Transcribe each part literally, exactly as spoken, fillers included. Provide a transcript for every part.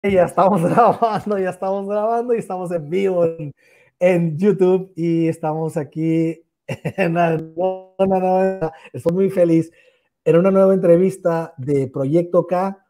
Ya estamos grabando, ya estamos grabando y estamos en vivo en, en YouTube y estamos aquí en una, una nueva, estoy muy feliz, en una nueva entrevista de Proyecto K,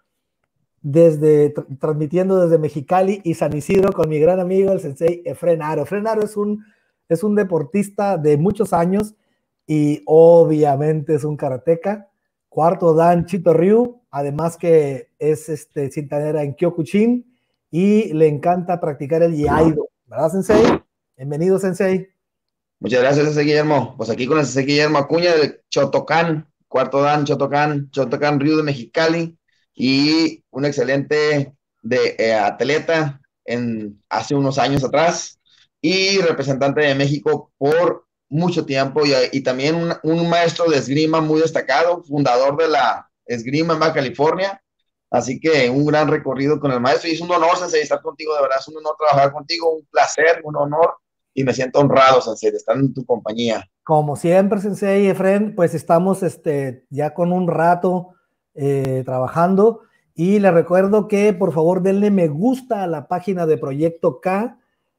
desde, tr transmitiendo desde Mexicali y San Isidro con mi gran amigo, el sensei Efren Aro. Efren Aro es un, es un deportista de muchos años y obviamente es un karateca. Cuarto Dan Chito Ryu, además que es este, cintanera en Kyokushin y le encanta practicar el Iaido. ¿Verdad, sensei? Bienvenido, sensei. Muchas gracias, Sensei Guillermo. Pues aquí con el Sensei Guillermo Acuña del Chotocán, cuarto Dan, Chotocán, Chotocán Río de Mexicali, y un excelente de, eh, atleta en, hace unos años atrás y representante de México por mucho tiempo y, y también un, un maestro de esgrima muy destacado, fundador de la esgrima en Baja California. Así que un gran recorrido con el maestro y es un honor, Sensei, estar contigo, de verdad, es un honor trabajar contigo, un placer, un honor y me siento honrado, Sensei, de estar en tu compañía. Como siempre, Sensei Efren, pues estamos este, ya con un rato eh, trabajando y le recuerdo que por favor denle me gusta a la página de Proyecto K,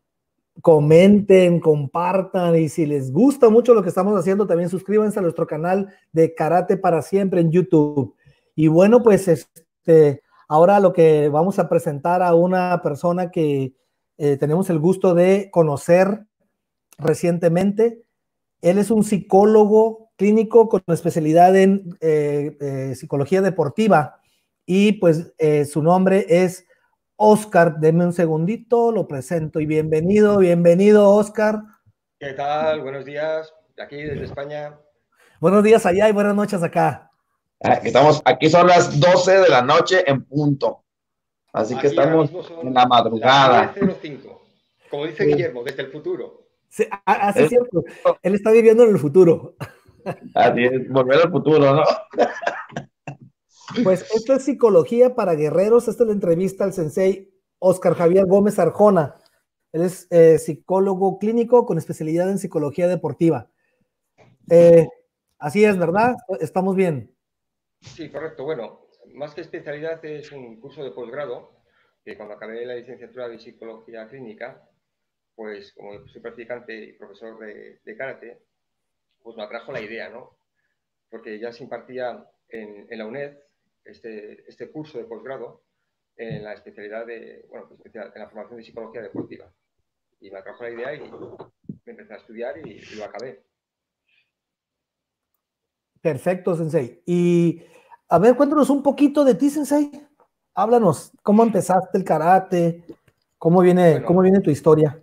comenten, compartan y si les gusta mucho lo que estamos haciendo, también suscríbanse a nuestro canal de Karate para Siempre en YouTube. Y bueno, pues este, ahora lo que vamos a presentar a una persona que eh, tenemos el gusto de conocer recientemente. Él es un psicólogo clínico con especialidad en eh, eh, psicología deportiva y pues eh, su nombre es Oscar. Deme un segundito, lo presento y bienvenido, bienvenido Oscar. ¿Qué tal? Buenos días, aquí desde España. Buenos días allá y buenas noches acá. Aquí estamos, aquí son las doce de la noche en punto. Así que Aquí ahora estamos mismo en son la las madrugada. diez cero cinco. Como dice Sí, Guillermo, desde el futuro. sí, así es Es- cierto. Él está viviendo en el futuro. Así es, volver al futuro, ¿no? Pues esto es Psicología para Guerreros. Esta es la entrevista al sensei Oscar Javier Gómez Arjona. Él es eh, psicólogo clínico con especialidad en psicología deportiva. Eh, Así es, ¿verdad? Estamos bien. Sí, correcto. Bueno, más que especialidad es un curso de posgrado que cuando acabé la licenciatura de Psicología Clínica, pues como soy practicante y profesor de, de karate, pues me atrajo la idea, ¿no? Porque ya se impartía en, en la UNED este, este curso de posgrado en la especialidad de, bueno, especial, en la formación de psicología deportiva. Y me atrajo la idea y me empecé a estudiar y, y lo acabé. Perfecto, Sensei. Y a ver, cuéntanos un poquito de ti, Sensei. Háblanos, ¿cómo empezaste el karate? ¿Cómo viene, cómo Bueno, viene tu historia?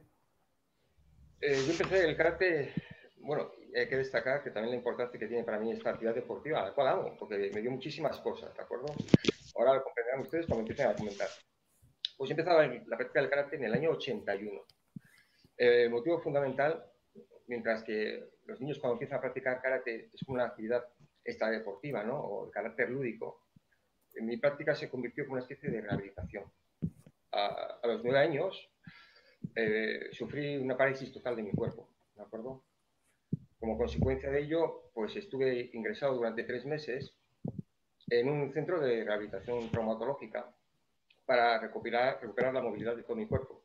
eh, yo empecé el karate, bueno, hay que destacar que también la importancia que tiene para mí esta actividad deportiva, la cual amo, porque me dio muchísimas cosas, ¿de acuerdo? Ahora lo comprenderán ustedes cuando empiecen a comentar. Pues yo empezaba la práctica del karate en el año ochenta y uno. El eh, motivo fundamental, mientras que los niños cuando empiezan a practicar karate es como una actividad extradeportiva, ¿no? O de carácter lúdico, en mi práctica se convirtió en una especie de rehabilitación. A, a los nueve años eh, sufrí una parálisis total de mi cuerpo, ¿de acuerdo? Como consecuencia de ello, pues estuve ingresado durante tres meses en un centro de rehabilitación traumatológica para recuperar, recuperar la movilidad de todo mi cuerpo.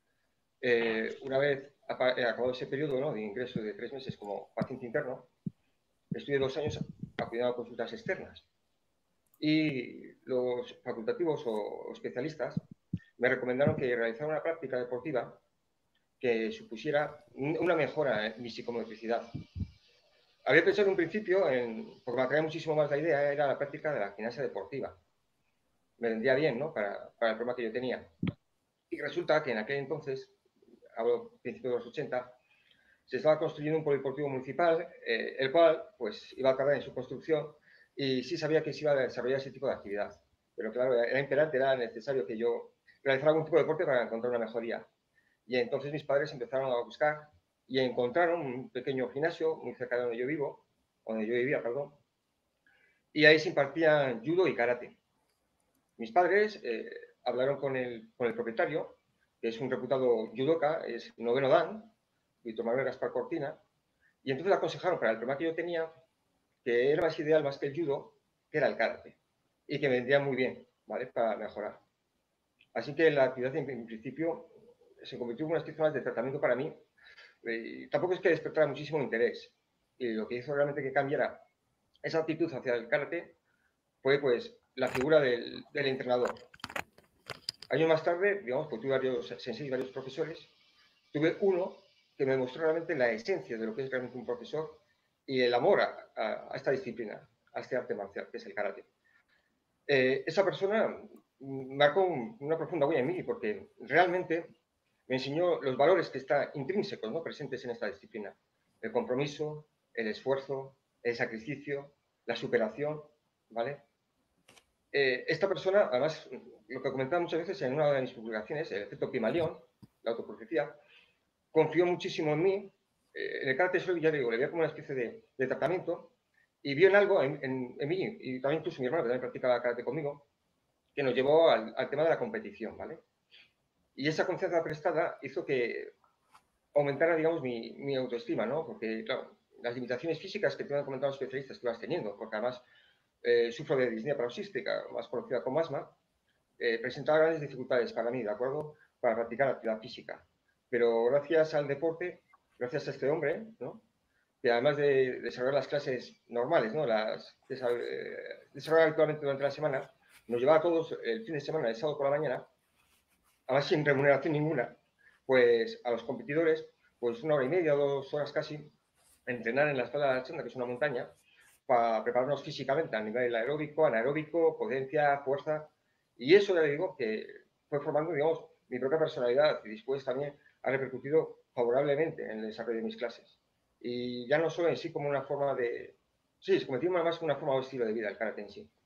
Eh, una vez acabado ese periodo, ¿no?, de ingreso de tres meses como paciente interno, estuve dos años acudiendo a consultas externas y los facultativos o especialistas me recomendaron que realizara una práctica deportiva que supusiera una mejora en mi psicomotricidad. Había pensado en un principio, en, porque me atraía muchísimo más la idea, era la práctica de la gimnasia deportiva. Me vendría bien, ¿no?, para, para el problema que yo tenía. Y resulta que en aquel entonces, hablo principios de los ochenta, se estaba construyendo un polideportivo municipal, eh, el cual pues iba a tardar en su construcción y sí sabía que se iba a desarrollar ese tipo de actividad. Pero claro, era imperante, era necesario que yo realizara algún tipo de deporte para encontrar una mejoría. Y entonces mis padres empezaron a buscar y encontraron un pequeño gimnasio muy cerca de donde yo vivo, donde yo vivía, perdón, y ahí se impartían judo y karate. Mis padres eh, hablaron con el, con el propietario, que es un reputado judoka, es noveno dan, Víctor Manuel Gaspar Cortina, y entonces le aconsejaron para el problema que yo tenía que era más ideal, más que el judo, que era el karate, y que me vendría muy bien, ¿vale?, para mejorar. Así que la actividad, en, en principio, se convirtió en una especie más de tratamiento para mí. Eh, tampoco es que despertara muchísimo interés. Y lo que hizo realmente que cambiara esa actitud hacia el karate fue, pues, la figura del, del entrenador. Años más tarde, digamos, pues tuve varios senseis, varios profesores. Tuve uno que me mostró realmente la esencia de lo que es realmente un profesor y el amor a, a, a esta disciplina, a este arte marcial, que es el karate. Eh, esa persona marcó un, una profunda huella en mí porque realmente me enseñó los valores que están intrínsecos, ¿no?, presentes en esta disciplina. El compromiso, el esfuerzo, el sacrificio, la superación, ¿vale? Eh, esta persona, además, lo que comentaba muchas veces en una de mis publicaciones, el efecto Pimaleón, la autoprofecía, confió muchísimo en mí. Eh, en el karate solo, ya digo, le veía como una especie de, de tratamiento y vio en algo en, en, en mí, y también incluso mi hermano, que también practicaba karate conmigo, que nos llevó al, al tema de la competición, ¿vale? Y esa confianza prestada hizo que aumentara, digamos, mi, mi autoestima, ¿no? Porque, claro, las limitaciones físicas que te han comentado los especialistas que vas teniendo, porque además eh, sufro de disnea paroxística, más conocida como asma, eh, presentaba grandes dificultades para mí, ¿de acuerdo?, para practicar actividad física. Pero gracias al deporte, gracias a este hombre, ¿no?, que además de desarrollar las clases normales, ¿no?, las que eh, desarrolla habitualmente durante la semana, nos llevaba a todos el fin de semana, el sábado por la mañana, además sin remuneración ninguna, pues a los competidores, pues una hora y media, dos horas casi, entrenar en la espalda de la Chanda, que es una montaña, para prepararnos físicamente a nivel aeróbico, anaeróbico, potencia, fuerza. Y eso, ya le digo, que fue formando, digamos, mi propia personalidad y después también ha repercutido favorablemente en el desarrollo de mis clases. Y ya no solo en sí como una forma de... Sí, se convirtió más como una forma o estilo de vida el karate en sí.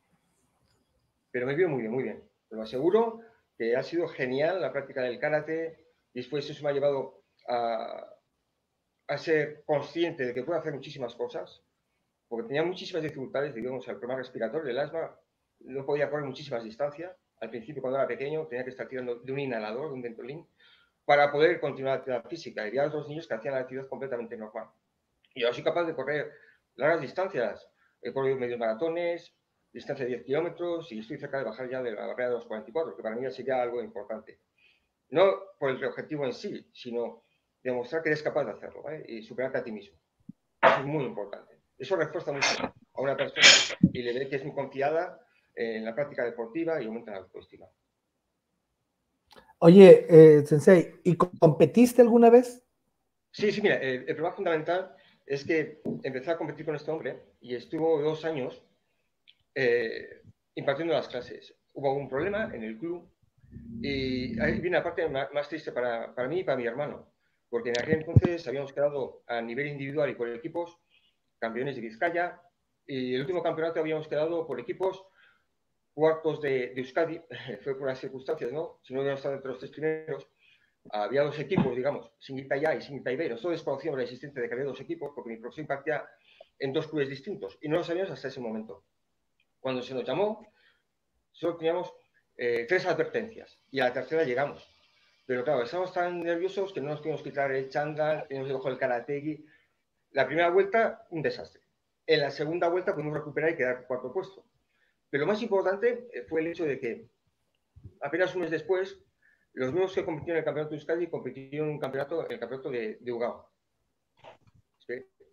Pero me vio muy bien, muy bien. Te lo aseguro que ha sido genial la práctica del karate. Después eso me ha llevado a, a ser consciente de que puedo hacer muchísimas cosas, porque tenía muchísimas dificultades, digamos, al problema respiratorio, el asma, no podía correr muchísimas distancias. Al principio, cuando era pequeño, tenía que estar tirando de un inhalador, de un ventolín, para poder continuar la actividad física. Y había otros niños que hacían la actividad completamente normal. Y yo soy capaz de correr largas distancias. He corrido medios maratones, distancia de diez kilómetros, y estoy cerca de bajar ya de la barrera de los cuarenta y cuatro, que para mí sería algo importante. No por el objetivo en sí, sino demostrar que eres capaz de hacerlo, ¿vale?, y superarte a ti mismo. Eso es muy importante. Eso refuerza mucho a una persona y le ve que es muy confiada en la práctica deportiva y aumenta la autoestima. Oye, eh, Sensei, ¿y competiste alguna vez? Sí, sí, mira, el, el problema fundamental es que empecé a competir con este hombre y estuvo dos años eh, impartiendo las clases. Hubo un problema en el club y ahí viene la parte más, más triste para, para mí y para mi hermano, porque en aquel entonces habíamos quedado a nivel individual y por equipos campeones de Vizcaya, y el último campeonato habíamos quedado por equipos cuartos de, de Euskadi. Fue por las circunstancias, ¿no? Si no hubiéramos estado entre los tres primeros, había dos equipos, digamos, Singita A y Singita B. Nosotros desconocíamos la existencia de que había dos equipos porque mi profesor impartía en dos clubes distintos y no lo sabíamos hasta ese momento. Cuando se nos llamó, solo teníamos eh, tres advertencias y a la tercera llegamos. Pero claro, estábamos tan nerviosos que no nos pudimos quitar el chándal, teníamos debajo del karategi. La primera vuelta, un desastre. En la segunda vuelta pudimos recuperar y quedar cuarto puesto. Pero lo más importante fue el hecho de que apenas un mes después, los mismos que compitieron en el campeonato de Euskadi compitieron en un campeonato, en el campeonato de, de Ugao. ¿Sí?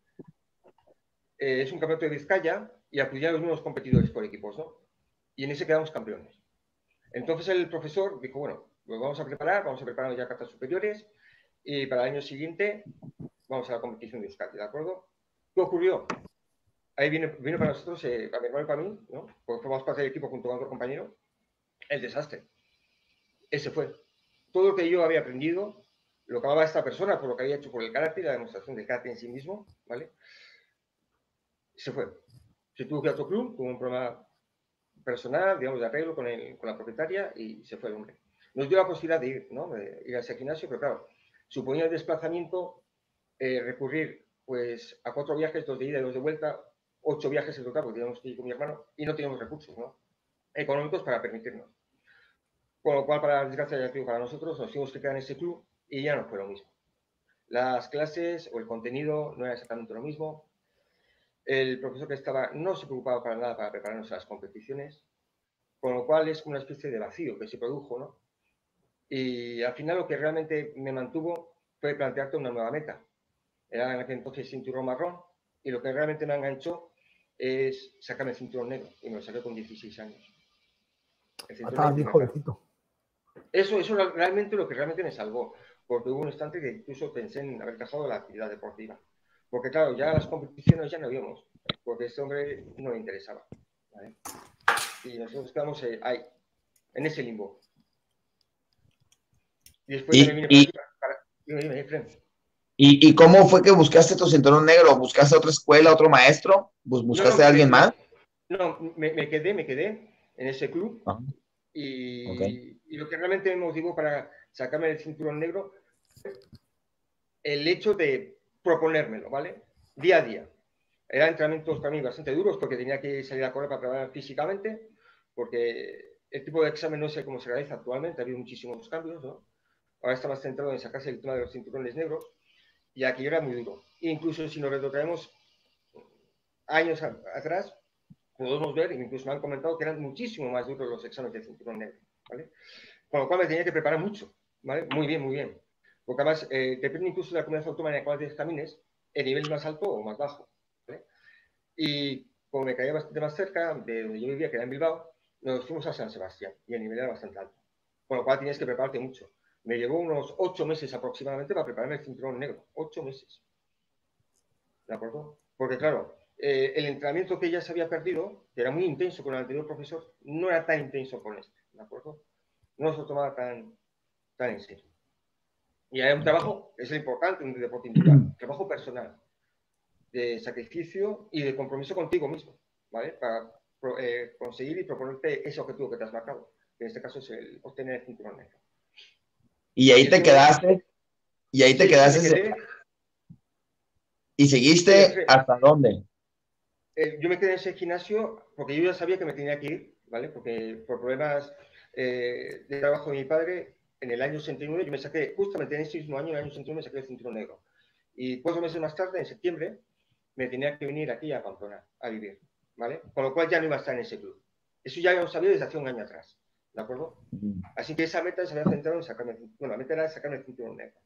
Eh, es un campeonato de Vizcaya y acudían los mismos competidores por equipos, ¿no? Y en ese quedamos campeones. Entonces el profesor dijo, bueno, pues vamos a preparar, vamos a preparar ya cartas superiores y para el año siguiente vamos a la competición de Euskadi, ¿de acuerdo? ¿Qué ocurrió? Ahí vino, vino para nosotros, eh, para mi hermano y para mí, ¿no?, porque formamos parte del equipo junto con otro compañero, el desastre. Ese fue. Todo lo que yo había aprendido, lo que hablaba esta persona, por lo que había hecho por el karate, la demostración del karate en sí mismo, ¿vale? Se fue. Se tuvo que ir a otro club, con un problema personal, digamos, de arreglo con, el, con la propietaria, y se fue el hombre. Nos dio la posibilidad de ir, ¿no?, de ir a ese gimnasio, pero claro, suponía el desplazamiento, eh, recurrir pues a cuatro viajes, dos de ida y dos de vuelta, ocho viajes en total, porque teníamos que ir con mi hermano, y no teníamos recursos, ¿no?, económicos para permitirnos. Con lo cual, para la desgracia, para nosotros, nos tuvimos que quedar en ese club y ya no fue lo mismo. Las clases o el contenido no era exactamente lo mismo. El profesor que estaba no se preocupaba para nada para prepararnos a las competiciones. con lo cual es como una especie de vacío que se produjo, ¿no? Y al final lo que realmente me mantuvo fue plantearte una nueva meta. Era en aquel entonces cinturón marrón, y lo que realmente me enganchó es sacarme el cinturón negro, y me lo saqué con dieciséis años. Estaba bien jovencito. Eso, eso es realmente lo que realmente me salvó, porque hubo un instante que incluso pensé en haber dejado la actividad deportiva. Porque claro, ya las competiciones ya no íbamos, porque a este hombre no le interesaba, ¿vale? Y nosotros quedamos eh, ahí, en ese limbo. Y después ya me vine para aquí, para... para dime, dime, Efren. ¿Y, ¿Y cómo fue que buscaste tu cinturón negro? ¿Buscaste otra escuela, otro maestro? ¿Buscaste no, no, a alguien me, más? No, me, me quedé, me quedé en ese club. Ah, Y, okay. y lo que realmente me motivó para sacarme el cinturón negro, el hecho de proponérmelo, ¿vale? Día a día. Eran entrenamientos para mí bastante duros porque tenía que salir a correr para trabajar físicamente, porque el tipo de examen no sé cómo se realiza actualmente, ha habido muchísimos cambios, ¿no? Ahora está más centrado en sacarse el tema de los cinturones negros, y aquello era muy duro. Incluso si nos retrotraemos años a, atrás, podemos ver, incluso me han comentado que eran muchísimo más duros los exámenes de cinturón negro, ¿vale? Con lo cual me tenía que preparar mucho, ¿vale? Muy bien, muy bien. Porque además eh, depende incluso de la comunidad autónoma en la cual te examines, el nivel más alto o más bajo, ¿vale? Y como me caía bastante más cerca de donde yo vivía, que era en Bilbao, nos fuimos a San Sebastián y el nivel era bastante alto. Con lo cual tienes que prepararte mucho. Me llevó unos ocho meses aproximadamente para prepararme el cinturón negro. Ocho meses. ¿De acuerdo? Porque claro, eh, el entrenamiento que ya se había perdido, que era muy intenso con el anterior profesor, no era tan intenso con este. ¿De acuerdo? No se lo tomaba tan, tan en serio. Y hay un trabajo, es lo importante, un deporte individual, trabajo personal, de sacrificio y de compromiso contigo mismo, ¿vale? Para eh, conseguir y proponerte ese objetivo que te has marcado, que en este caso es el obtener el cinturón negro. Y ahí Y te ese momento, quedaste, y ahí te sí, sí, me quedaste, quedé, y sí, seguiste Efren, hasta dónde. eh, yo me quedé en ese gimnasio porque yo ya sabía que me tenía que ir, ¿vale? Porque por problemas eh, de trabajo de mi padre, en el año sesenta y nueve yo me saqué, justamente en ese mismo año, en el año sesenta y nueve, me saqué el cinturón negro. Y cuatro meses más tarde, en septiembre, me tenía que venir aquí a Pamplona a vivir, ¿vale? Con lo cual ya no iba a estar en ese club. Eso ya lo sabía desde hace un año atrás, ¿de acuerdo? Así que esa meta se había centrado en sacarme, bueno, la meta era sacarme el cinturón negro.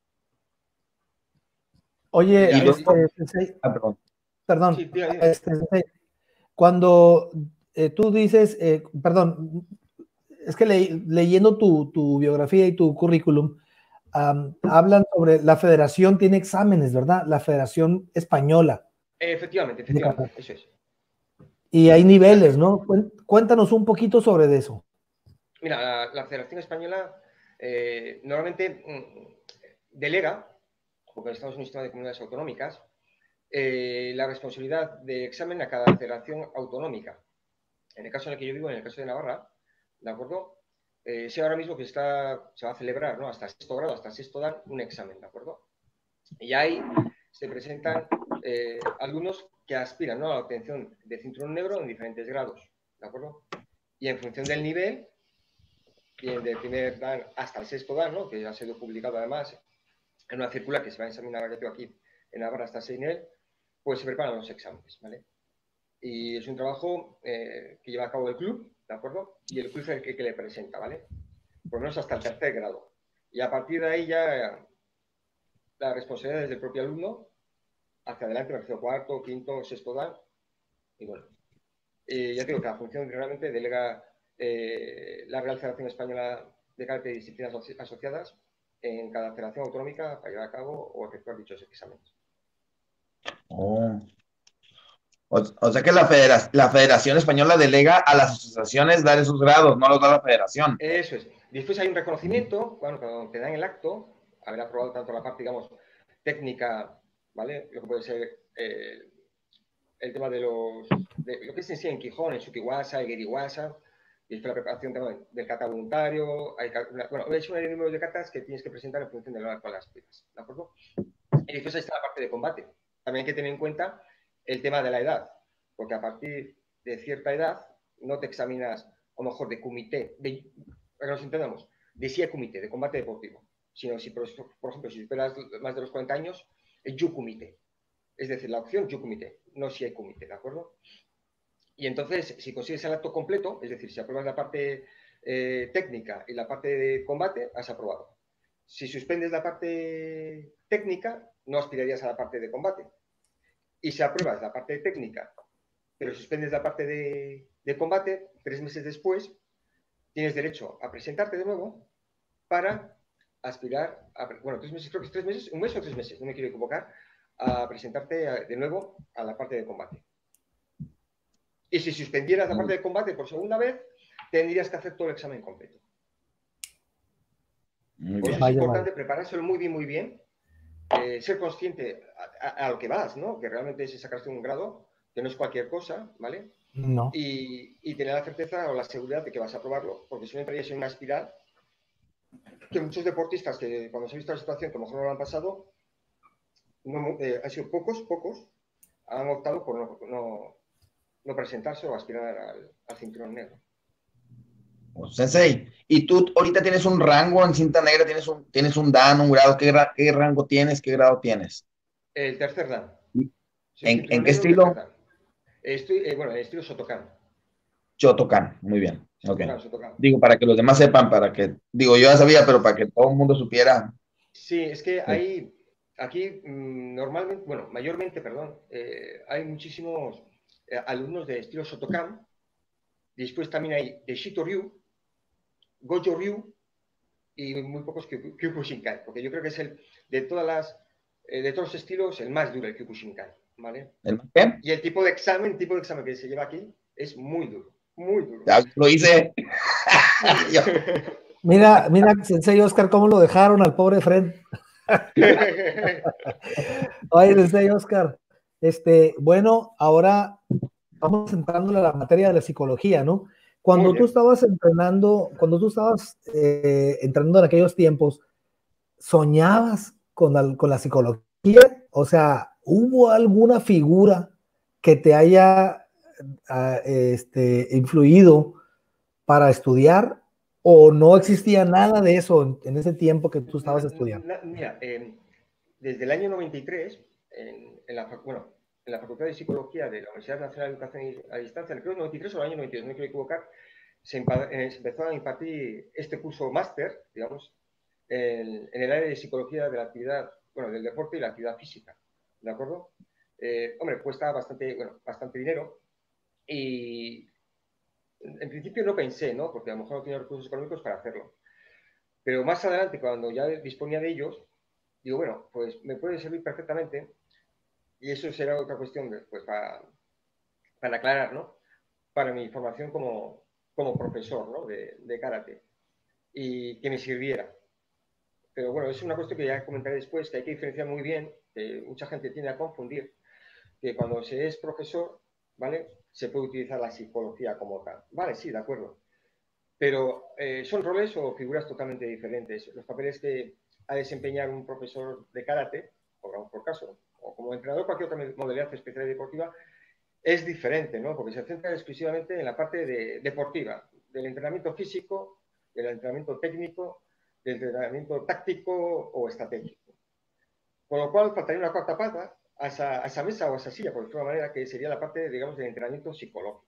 Y Oye, Y ya, luego, este, sensei, ah, perdón. perdón, sí, dime, dime. este, sensei, cuando eh, tú dices, eh, perdón, es que le, leyendo tu, tu, biografía y tu currículum, um, hablan sobre la federación tiene exámenes, ¿verdad? La Federación Española. Efectivamente, efectivamente, eso es. Y hay Mira, niveles, ¿no? Cuéntanos un poquito sobre eso. Mira, la, la Federación Española eh, normalmente mm, delega, porque estamos en un sistema de comunidades autonómicas, eh, la responsabilidad de examen a cada federación autonómica. En el caso en el que yo vivo, en el caso de Navarra, ¿de acuerdo? Eh, sé ahora mismo que está, se va a celebrar, ¿no? Hasta sexto grado, hasta sexto dan un examen, ¿de acuerdo? Y ahí se presentan eh, alumnos que aspiran, ¿no?, a la obtención de cinturón negro en diferentes grados, ¿de acuerdo? Y en función del nivel, bien del primer dan hasta el sexto dan, ¿no?, que ya ha sido publicado además en una circular que se va a examinar aquí en Navarra hasta ese nivel, pues se preparan los exámenes, ¿vale? Y es un trabajo eh, que lleva a cabo el club, ¿de acuerdo? Y el club es el que, que le presenta, ¿vale? Por lo menos hasta el tercer grado. Y a partir de ahí ya la responsabilidad es del propio alumno, hacia adelante, me refiero cuarto, quinto, sexto dan, y bueno. Eh, ya te digo que la función realmente delega eh, la Real Federación Española de Karate y Disciplinas Asociadas en cada federación autonómica para llevar a cabo o efectuar dichos exámenes. Oh. O, o, sea que la, federa la Federación Española delega a las asociaciones dar esos grados, no los da la Federación. Eso es. Después hay un reconocimiento, bueno, cuando te dan el acto, haber aprobado tanto la parte, digamos, técnica, ¿vale? Lo que puede ser eh, el tema de los, de lo que es en sí en Quijón, en Sukiwasa, en Geriwasa, y después la preparación también del kata voluntario, hay, bueno, es un número de katas que tienes que presentar en función de lo cual las pidas, ¿de acuerdo? Y después está la parte de combate. También hay que tener en cuenta el tema de la edad, porque a partir de cierta edad no te examinas, a lo mejor, de comité, de, para que nos entendamos, de sí a comité, de combate deportivo, sino si, por, por ejemplo, si superas más de los cuarenta años, es yu comité. Es decir, la opción yu comité, no si hay comité, ¿de acuerdo? Y entonces, si consigues el acto completo, es decir, si apruebas la parte eh, técnica y la parte de combate, has aprobado. Si suspendes la parte técnica, no aspirarías a la parte de combate. Y si apruebas la parte técnica, pero suspendes la parte de, de combate, tres meses después, tienes derecho a presentarte de nuevo para aspirar a, bueno, tres meses, creo que es tres meses, un mes o tres meses, no me quiero equivocar, a presentarte de nuevo a la parte de combate. Y si suspendieras la parte de combate por segunda vez, tendrías que hacer todo el examen completo. Muy por bien. eso es Vaya, importante vaya. preparárselo muy bien, muy bien, eh, ser consciente a, a, a lo que vas, ¿no? Que realmente es sacarse un grado, que no es cualquier cosa, ¿vale? No. Y, y tener la certeza o la seguridad de que vas a aprobarlo, porque si no entrarías en una espiral que muchos deportistas que cuando se ha visto la situación, que a lo mejor no lo han pasado, no, eh, han sido pocos, pocos, han optado por no, no, no presentarse o aspirar al, al cinturón negro. Pues, Sensei, ¿y tú ahorita tienes un rango en cinta negra? ¿Tienes un, tienes un dan, un grado? ¿Qué, gra- qué rango tienes? ¿Qué grado tienes? El tercer dan. Soy ¿En, en cinturón qué negro, tercer estilo? dan. Estoy, eh, bueno, en el estilo Shotokan. Shotokan, muy bien. Ok. Shotokan, Shotokan. Digo, para que los demás sepan, para que, digo, yo ya sabía, pero para que todo el mundo supiera. Sí, es que Sí. hay, aquí mmm, normalmente, bueno, mayormente, perdón, eh, hay muchísimos eh, alumnos de estilo Shotokan. Después también hay de Shito Ryu, Gojo Ryu y muy pocos Kyokushinkai, porque yo creo que es el de todas las, eh, de todos los estilos, el más duro, el Kyokushinkai, ¿vale? ¿El qué? Y el tipo de examen, tipo de examen que se lleva aquí es muy duro, muy duro. Ya lo hice. Yo, Mira, mira, Sensei Oscar, cómo lo dejaron al pobre Fred. Oye, Sensei Oscar, este, bueno, ahora vamos entrando a la materia de la psicología, ¿no? Muy Cuando tú bien. estabas entrenando, cuando tú estabas eh, entrenando en aquellos tiempos, ¿soñabas con la, con la psicología? O sea, ¿hubo alguna figura que te haya uh, este, influido para estudiar o no existía nada de eso en, en ese tiempo que tú estabas Na, estudiando? na, mira, eh, desde el año noventa y tres, en, en, la, bueno, en la Facultad de Psicología de la Universidad Nacional de Educación a Distancia, creo que noventa y tres o el año noventa y dos, no me quiero equivocar, se, eh, se empezó a impartir este curso máster, digamos, en, en el área de psicología de la actividad, bueno, del deporte y la actividad física, ¿de acuerdo? Eh, hombre, cuesta bastante, bueno, bastante dinero y en principio no pensé, ¿no? Porque a lo mejor no tenía recursos económicos para hacerlo. Pero más adelante, cuando ya disponía de ellos, digo, bueno, pues me puede servir perfectamente y eso será otra cuestión después para, para aclarar, ¿no? Para mi formación como, como profesor, ¿no? De, de karate y que me sirviera. Pero bueno, es una cuestión que ya comentaré después, que hay que diferenciar muy bien, que mucha gente tiende a confundir, que cuando se es profesor, ¿vale? Se puede utilizar la psicología como tal. Vale, sí, de acuerdo. Pero eh, son roles o figuras totalmente diferentes. Los papeles que ha de desempeñar un profesor de karate, por, por caso, o como entrenador cualquier otra modalidad especial deportiva, es diferente, ¿no? Porque se centra exclusivamente en la parte de, deportiva, del entrenamiento físico, del entrenamiento técnico, del entrenamiento táctico o estratégico. Con lo cual, faltaría una cuarta pata a esa, a esa mesa o a esa silla, por decirlo de alguna manera, que sería la parte, digamos, del entrenamiento psicológico.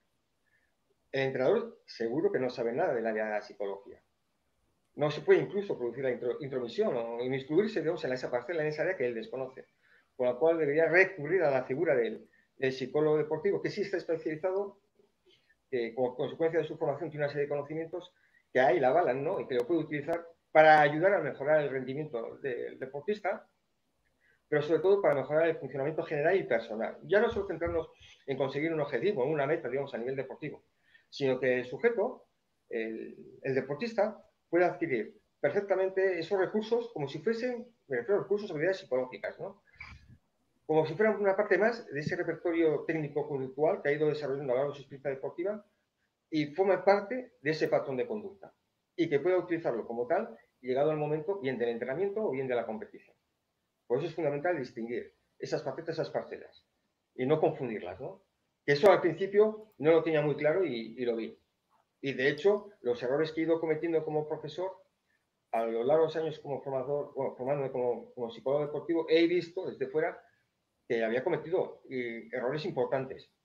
El entrenador seguro que no sabe nada del área de la psicología. No se puede incluso producir la intro, intromisión o inmiscuirse, digamos, en esa parcela, en esa área que él desconoce. Con lo cual debería recurrir a la figura del, del psicólogo deportivo, que sí está especializado, que como consecuencia de su formación tiene una serie de conocimientos que ahí la avalan, ¿no? Y que lo puede utilizar para ayudar a mejorar el rendimiento del deportista, pero sobre todo para mejorar el funcionamiento general y personal. Ya no solo centrarnos en conseguir un objetivo, una meta, digamos, a nivel deportivo, sino que el sujeto, el, el deportista, puede adquirir perfectamente esos recursos como si fuesen, me refiero a recursos, habilidades psicológicas, ¿no? Como si fueran una parte más de ese repertorio técnico-conductual que ha ido desarrollando a lo largo de su experiencia deportiva y forma parte de ese patrón de conducta y que pueda utilizarlo como tal, llegado el momento, bien del entrenamiento o bien de la competición. Por eso es fundamental distinguir esas facetas, esas parcelas y no confundirlas, ¿no? Que eso al principio no lo tenía muy claro y, y lo vi. Y de hecho, los errores que he ido cometiendo como profesor a lo largo de los años como formador, bueno, formándome como, como psicólogo deportivo, he visto desde fuera que había cometido eh, errores importantes.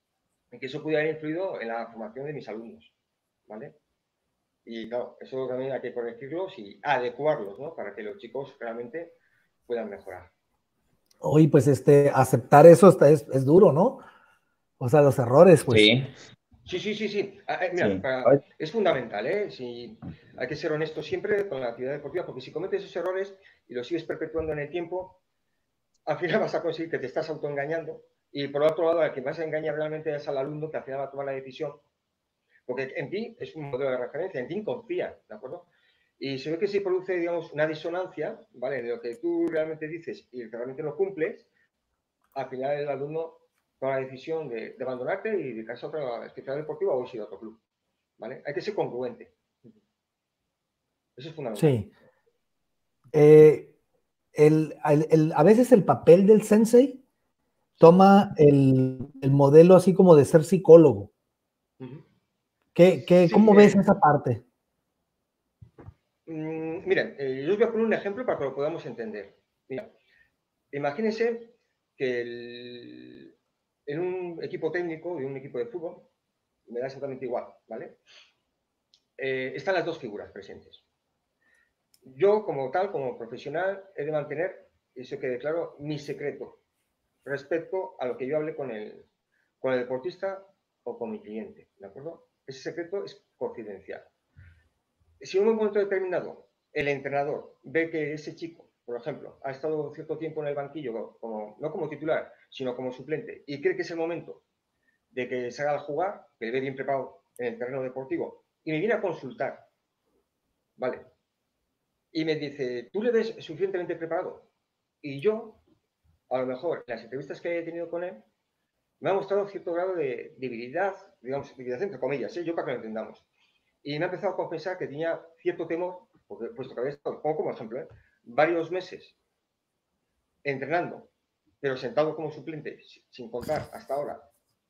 en que eso pudiera haber influido en la formación de mis alumnos, ¿vale? Y claro, eso también hay que corregirlos y adecuarlos, ¿no? Para que los chicos realmente puedan mejorar. Oye, pues este, aceptar eso está, es, es duro, ¿no? O sea, los errores, pues. Sí, Sí, sí, sí, sí. Ah, eh, mira, sí. para- es fundamental, ¿eh? Si, hay que ser honesto siempre con la actividad deportiva, porque si cometes esos errores y los sigues perpetuando en el tiempo, al final vas a conseguir que te estás autoengañando y por otro lado, al que vas a engañar realmente es al alumno que al final va a tomar la decisión, porque en ti es un modelo de referencia, en ti confía, ¿de acuerdo? Y se ve que si produce, digamos, una disonancia, ¿vale? De lo que tú realmente dices y que realmente lo cumples, al final el alumno toma la decisión de, de abandonarte y dedicarse a otra especialidad deportiva o ir a otro club, ¿vale? Hay que ser congruente. Eso es fundamental. Sí. Eh, el, el, el, a veces el papel del sensei toma el, el modelo así como de ser psicólogo. Uh-huh. ¿Qué, qué, Sí, ¿Cómo ves eh, esa parte? mmm, miren, eh, yo os voy a poner un ejemplo para que lo podamos entender. Mira, imagínense que el, en un equipo técnico de un equipo de fútbol, me da exactamente igual, ¿vale? Eh, están las dos figuras presentes. Yo, como tal, como profesional, he de mantener, eso quede claro, mi secreto respecto a lo que yo hable con el, con el deportista o con mi cliente, ¿de acuerdo? Ese secreto es confidencial. Si en un momento determinado el entrenador ve que ese chico, por ejemplo, ha estado cierto tiempo en el banquillo, como, no como titular, sino como suplente, y cree que es el momento de que salga a jugar, que le ve bien preparado en el terreno deportivo, y me viene a consultar, ¿vale? Y me dice, ¿tú le ves suficientemente preparado? Y yo, a lo mejor, en las entrevistas que he tenido con él, me ha mostrado cierto grado de debilidad, digamos, debilidad entre comillas, ¿eh? Yo para que lo entendamos. Y me ha empezado a confesar que tenía cierto temor, porque, puesto que había estado, pongo como ejemplo, ¿eh? varios meses entrenando, pero sentado como suplente, sin contar hasta ahora,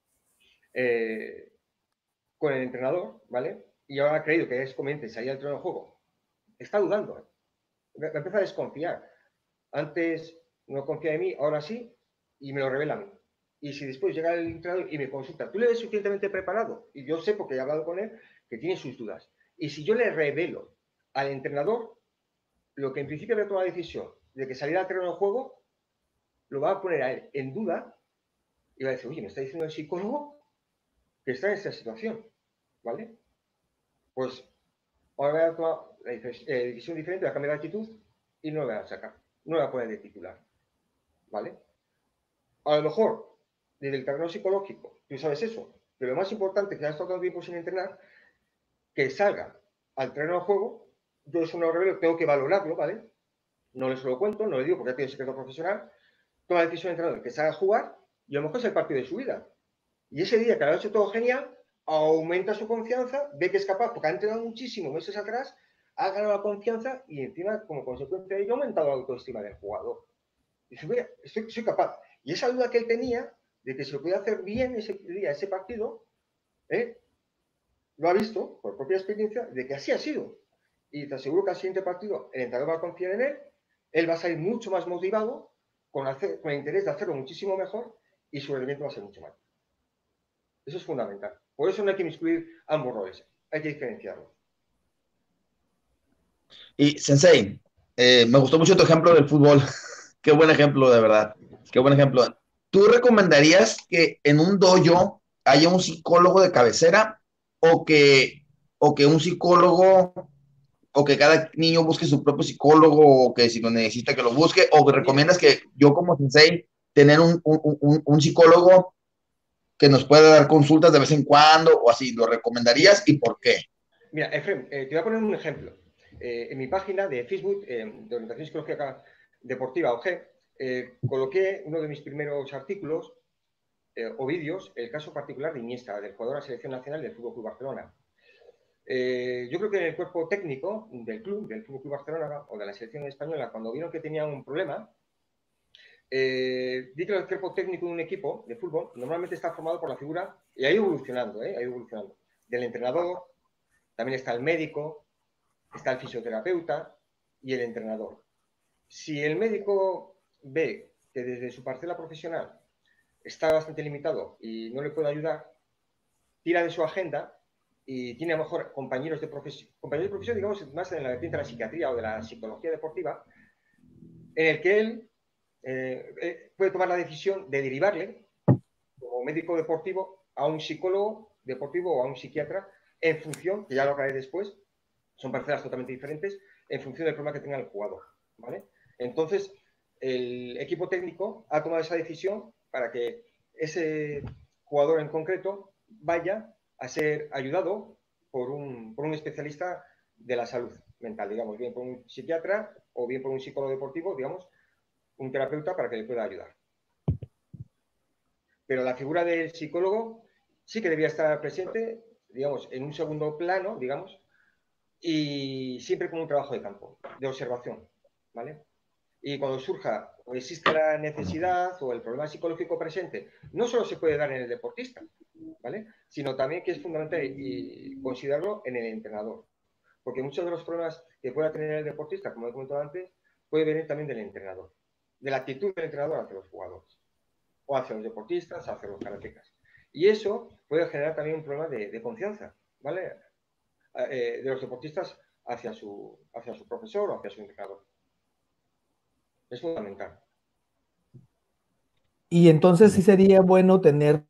eh, con el entrenador, ¿vale? Y ahora ha creído que es conveniente salir al terreno de juego. Está dudando, ¿eh? Me, me empieza a desconfiar. Antes no confía en mí, ahora sí, y me lo revela a mí. Y si después llega el entrenador y me consulta, ¿tú le ves suficientemente preparado? Y yo sé, porque he hablado con él, que tiene sus dudas. Y si yo le revelo al entrenador lo que en principio había tomado la decisión de que saliera al terreno de juego, lo va a poner a él en duda y va a decir, oye, me está diciendo el psicólogo que está en esta situación, ¿vale? Pues ahora voy a tomar la decisión diferente, voy a cambiar de actitud y no lo voy a sacar, no lo voy a poner de titular, ¿vale? A lo mejor, desde el terreno psicológico, tú sabes eso, pero lo más importante, que ha estado tanto tiempo sin entrenar, que salga al terreno de juego, yo eso no lo revelo, tengo que valorarlo, ¿vale? No les lo cuento, no le digo porque ya tiene secreto profesional, toma la decisión de entrenador que salga a jugar y a lo mejor es el partido de su vida. Y ese día que lo ha hecho todo genial, aumenta su confianza, ve que es capaz, porque ha entrenado muchísimo meses atrás, ha ganado la confianza y encima, como consecuencia de ello, ha aumentado la autoestima del jugador. Y dice, mira, soy, soy capaz. Y esa duda que él tenía de que se lo podía hacer bien ese día, ese partido, ¿eh? Lo ha visto por propia experiencia de que así ha sido. Y te aseguro que al siguiente partido el entrenador va a confiar en él, él va a salir mucho más motivado, con, hacer, con el interés de hacerlo muchísimo mejor y su rendimiento va a ser mucho más. Eso es fundamental. Por eso no hay que excluir ambos roles, hay que diferenciarlos. Y Sensei, eh, me gustó mucho tu ejemplo del fútbol. Qué buen ejemplo, de verdad. Qué buen ejemplo. ¿Tú recomendarías que en un dojo haya un psicólogo de cabecera o que, o que un psicólogo o que cada niño busque su propio psicólogo o que si lo necesita que lo busque o que Mira, recomiendas que yo como sensei tener un, un, un, un psicólogo que nos pueda dar consultas de vez en cuando o así? ¿Lo mira, recomendarías y por qué? mira Efrem, eh, te voy a poner un ejemplo. Eh, en mi página de Facebook, eh, de Orientación Psicológica Deportiva, O G, eh, coloqué uno de mis primeros artículos eh, o vídeos, el caso particular de Iniesta, del jugador de la selección nacional del Fútbol Club Barcelona. Eh, yo creo que en el cuerpo técnico del club, del Fútbol Club Barcelona o de la selección española, cuando vieron que tenían un problema, eh, di que el cuerpo técnico de un equipo de fútbol normalmente está formado por la figura, y ha ido evolucionando, ¿eh? ha ido evolucionando, del entrenador, también está el médico, está el fisioterapeuta y el entrenador. Si el médico ve que desde su parcela profesional está bastante limitado y no le puede ayudar, tira de su agenda y tiene a lo mejor compañeros de profesión, compañeros de profesión, digamos, más en la vertiente de la psiquiatría o de la psicología deportiva, en el que él eh, eh, puede tomar la decisión de derivarle como médico deportivo a un psicólogo deportivo o a un psiquiatra en función, que ya lo haré después, son parcelas totalmente diferentes, en función del problema que tenga el jugador, ¿vale? Entonces, el equipo técnico ha tomado esa decisión para que ese jugador en concreto vaya a ser ayudado por un, por un especialista de la salud mental, digamos, bien por un psiquiatra o bien por un psicólogo deportivo, digamos, un terapeuta para que le pueda ayudar. Pero la figura del psicólogo sí que debía estar presente, digamos, en un segundo plano, digamos, y siempre con un trabajo de campo, de observación, ¿vale? Y cuando surja o existe la necesidad o el problema psicológico presente, no solo se puede dar en el deportista, ¿vale? Sino también que es fundamental y considerarlo en el entrenador. Porque muchos de los problemas que pueda tener el deportista, como he comentado antes, puede venir también del entrenador, de la actitud del entrenador hacia los jugadores, o hacia los deportistas, hacia los karatecas. Y eso puede generar también un problema de, de confianza, ¿vale? Eh, de los deportistas hacia su, hacia su profesor o hacia su entrenador. Es fundamental. Y entonces sí sería bueno tener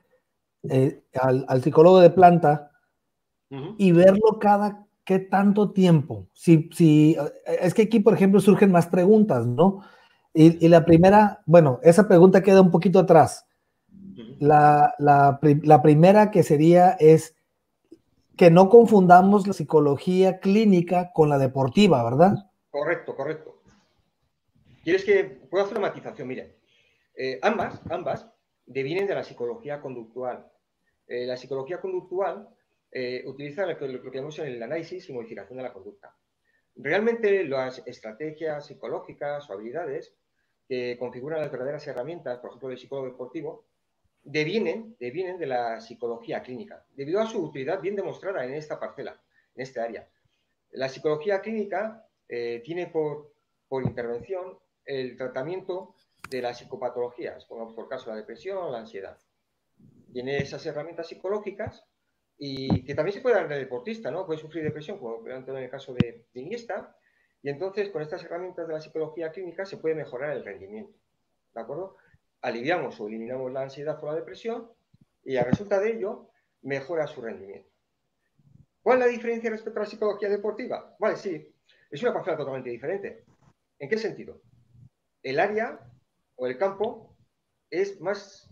eh, al, al psicólogo de planta uh-huh. y verlo cada qué tanto tiempo. Si, si, es que aquí, por ejemplo, surgen más preguntas, ¿no? Y, y la primera, bueno, esa pregunta queda un poquito atrás. Uh-huh. La, la, la primera que sería es que no confundamos la psicología clínica con la deportiva, ¿verdad? Correcto, correcto. ¿Quieres que pueda hacer una matización? Mire, eh, ambas, ambas devienen de la psicología conductual. Eh, la psicología conductual eh, utiliza lo que, lo que llamamos el análisis y modificación de la conducta. Realmente las estrategias psicológicas o habilidades que configuran las verdaderas herramientas, por ejemplo, del psicólogo deportivo, devienen, devienen de la psicología clínica, debido a su utilidad bien demostrada en esta parcela, en este área. La psicología clínica eh, tiene por, por intervención el tratamiento de las psicopatologías, como por caso la depresión o la ansiedad. Tiene esas herramientas psicológicas y que también se puede dar en el deportista, ¿no? Puede sufrir depresión, como en el caso de, de Iniesta, y entonces con estas herramientas de la psicología clínica se puede mejorar el rendimiento, ¿de acuerdo? Aliviamos o eliminamos la ansiedad o la depresión y a resulta de ello mejora su rendimiento. ¿Cuál es la diferencia respecto a la psicología deportiva? Vale, sí, es una parcela totalmente diferente. ¿En qué sentido? El área o el campo es más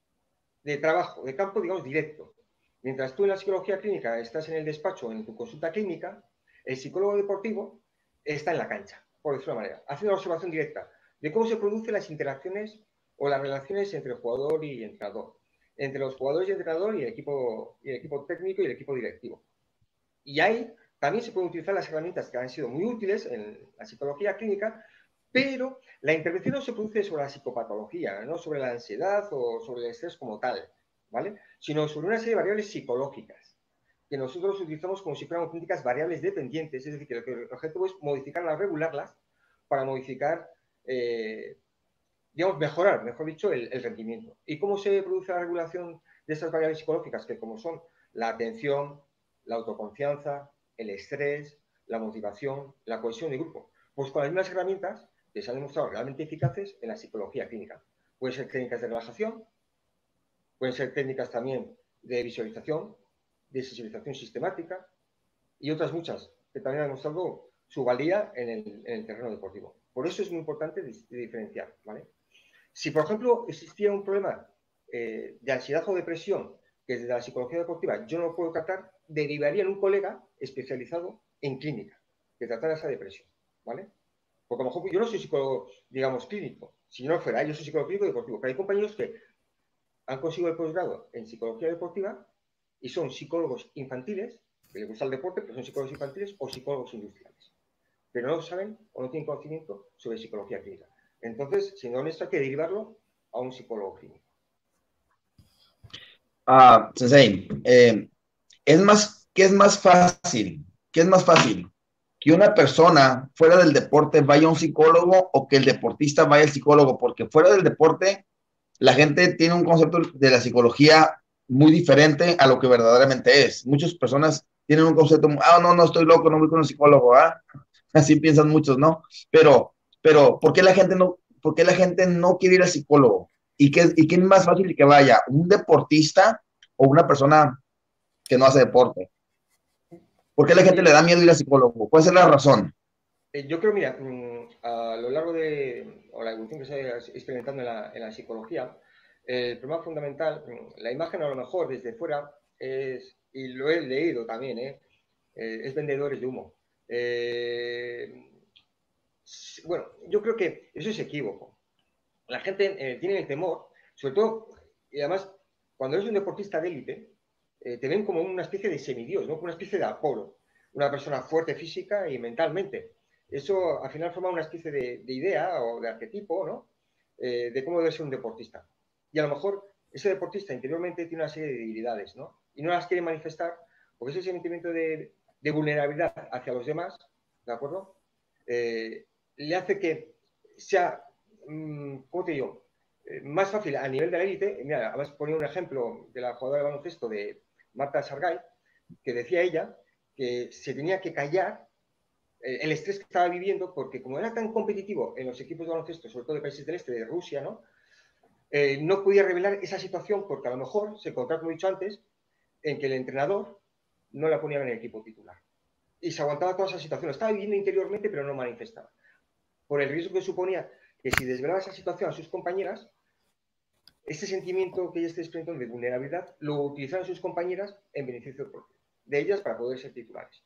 de trabajo, de campo, digamos, directo. Mientras tú en la psicología clínica estás en el despacho o en tu consulta clínica, el psicólogo deportivo está en la cancha, por decirlo de una manera, haciendo una observación directa de cómo se producen las interacciones o las relaciones entre el jugador y el entrenador, entre los jugadores y el entrenador y el equipo, y el equipo técnico y el equipo directivo. Y ahí también se pueden utilizar las herramientas que han sido muy útiles en la psicología clínica, pero la intervención no se produce sobre la psicopatología, no sobre la ansiedad o sobre el estrés como tal, ¿vale? Sino sobre una serie de variables psicológicas que nosotros utilizamos como si fueran auténticas variables dependientes, es decir, que el objetivo es modificarlas, regularlas, para modificar, eh, digamos, mejorar, mejor dicho, el, el rendimiento. ¿Y cómo se produce la regulación de estas variables psicológicas? Que como son la atención, la autoconfianza, el estrés, la motivación, la cohesión de grupo. Pues con las mismas herramientas que se han demostrado realmente eficaces en la psicología clínica. Pueden ser técnicas de relajación, pueden ser técnicas también de visualización, de sensibilización sistemática y otras muchas que también han demostrado su valía en el, en el terreno deportivo. Por eso es muy importante de, de diferenciar, ¿vale? Si, por ejemplo, existía un problema eh, de ansiedad o depresión que desde la psicología deportiva yo no lo puedo tratar, derivaría en un colega especializado en clínica que tratara esa depresión, ¿vale? Porque a lo mejor yo no soy psicólogo, digamos, clínico. Si yo no fuera, yo soy psicólogo clínico deportivo. Pero hay compañeros que han conseguido el posgrado en psicología deportiva y son psicólogos infantiles, que les gusta el deporte, pero son psicólogos infantiles o psicólogos industriales. Pero no saben o no tienen conocimiento sobre psicología clínica. Entonces, siendo honesto, hay que derivarlo a un psicólogo clínico. Ah, Sensei, eh, es más, ¿qué es más fácil? ¿Qué es más fácil? ¿Que una persona fuera del deporte vaya a un psicólogo o que el deportista vaya al psicólogo? Porque fuera del deporte, la gente tiene un concepto de la psicología muy diferente a lo que verdaderamente es. Muchas personas tienen un concepto, ah, no, no estoy loco, no voy con un psicólogo, ¿ah? Así piensan muchos, ¿no? Pero, pero, ¿por qué la gente no, por qué la gente no quiere ir al psicólogo? ¿Y qué, y qué es más fácil que vaya? ¿Un deportista o una persona que no hace deporte? ¿Por qué la gente le da miedo ir al psicólogo? ¿Cuál es la razón? Eh, yo creo, mira, a lo largo de o la evolución que se ha experimentando en la, en la psicología, el problema fundamental, la imagen a lo mejor desde fuera es, y lo he leído también, ¿eh? Eh, es vendedores de humo. Eh, bueno, yo creo que eso es equívoco. La gente eh, tiene el temor, sobre todo, y además, cuando eres un deportista de élite, eh, te ven como una especie de semidios, ¿no? Como una especie de Apolo, una persona fuerte física y mentalmente. Eso al final forma una especie de, de idea o de arquetipo, ¿no? Eh, de cómo debe ser un deportista. Y a lo mejor ese deportista interiormente tiene una serie de debilidades, ¿no? Y no las quiere manifestar porque ese sentimiento de, de vulnerabilidad hacia los demás, ¿de acuerdo? Eh, le hace que sea, ¿cómo te digo? Eh, más fácil a nivel de la élite. Mira, además ponía un ejemplo de la jugadora de baloncesto de Marta Sargay, que decía ella que se tenía que callar eh, el estrés que estaba viviendo, porque como era tan competitivo en los equipos de baloncesto, sobre todo de países del este, de Rusia, ¿no? Eh, no podía revelar esa situación porque a lo mejor se encontraba, como he dicho antes, en que el entrenador no la ponía en el equipo titular. Y se aguantaba toda esa situación. Lo estaba viviendo interiormente, pero no manifestaba. Por el riesgo que suponía que si desvelaba esa situación a sus compañeras, ese sentimiento que ella está experimentando de vulnerabilidad lo utilizaron sus compañeras en beneficio propio de ellas para poder ser titulares.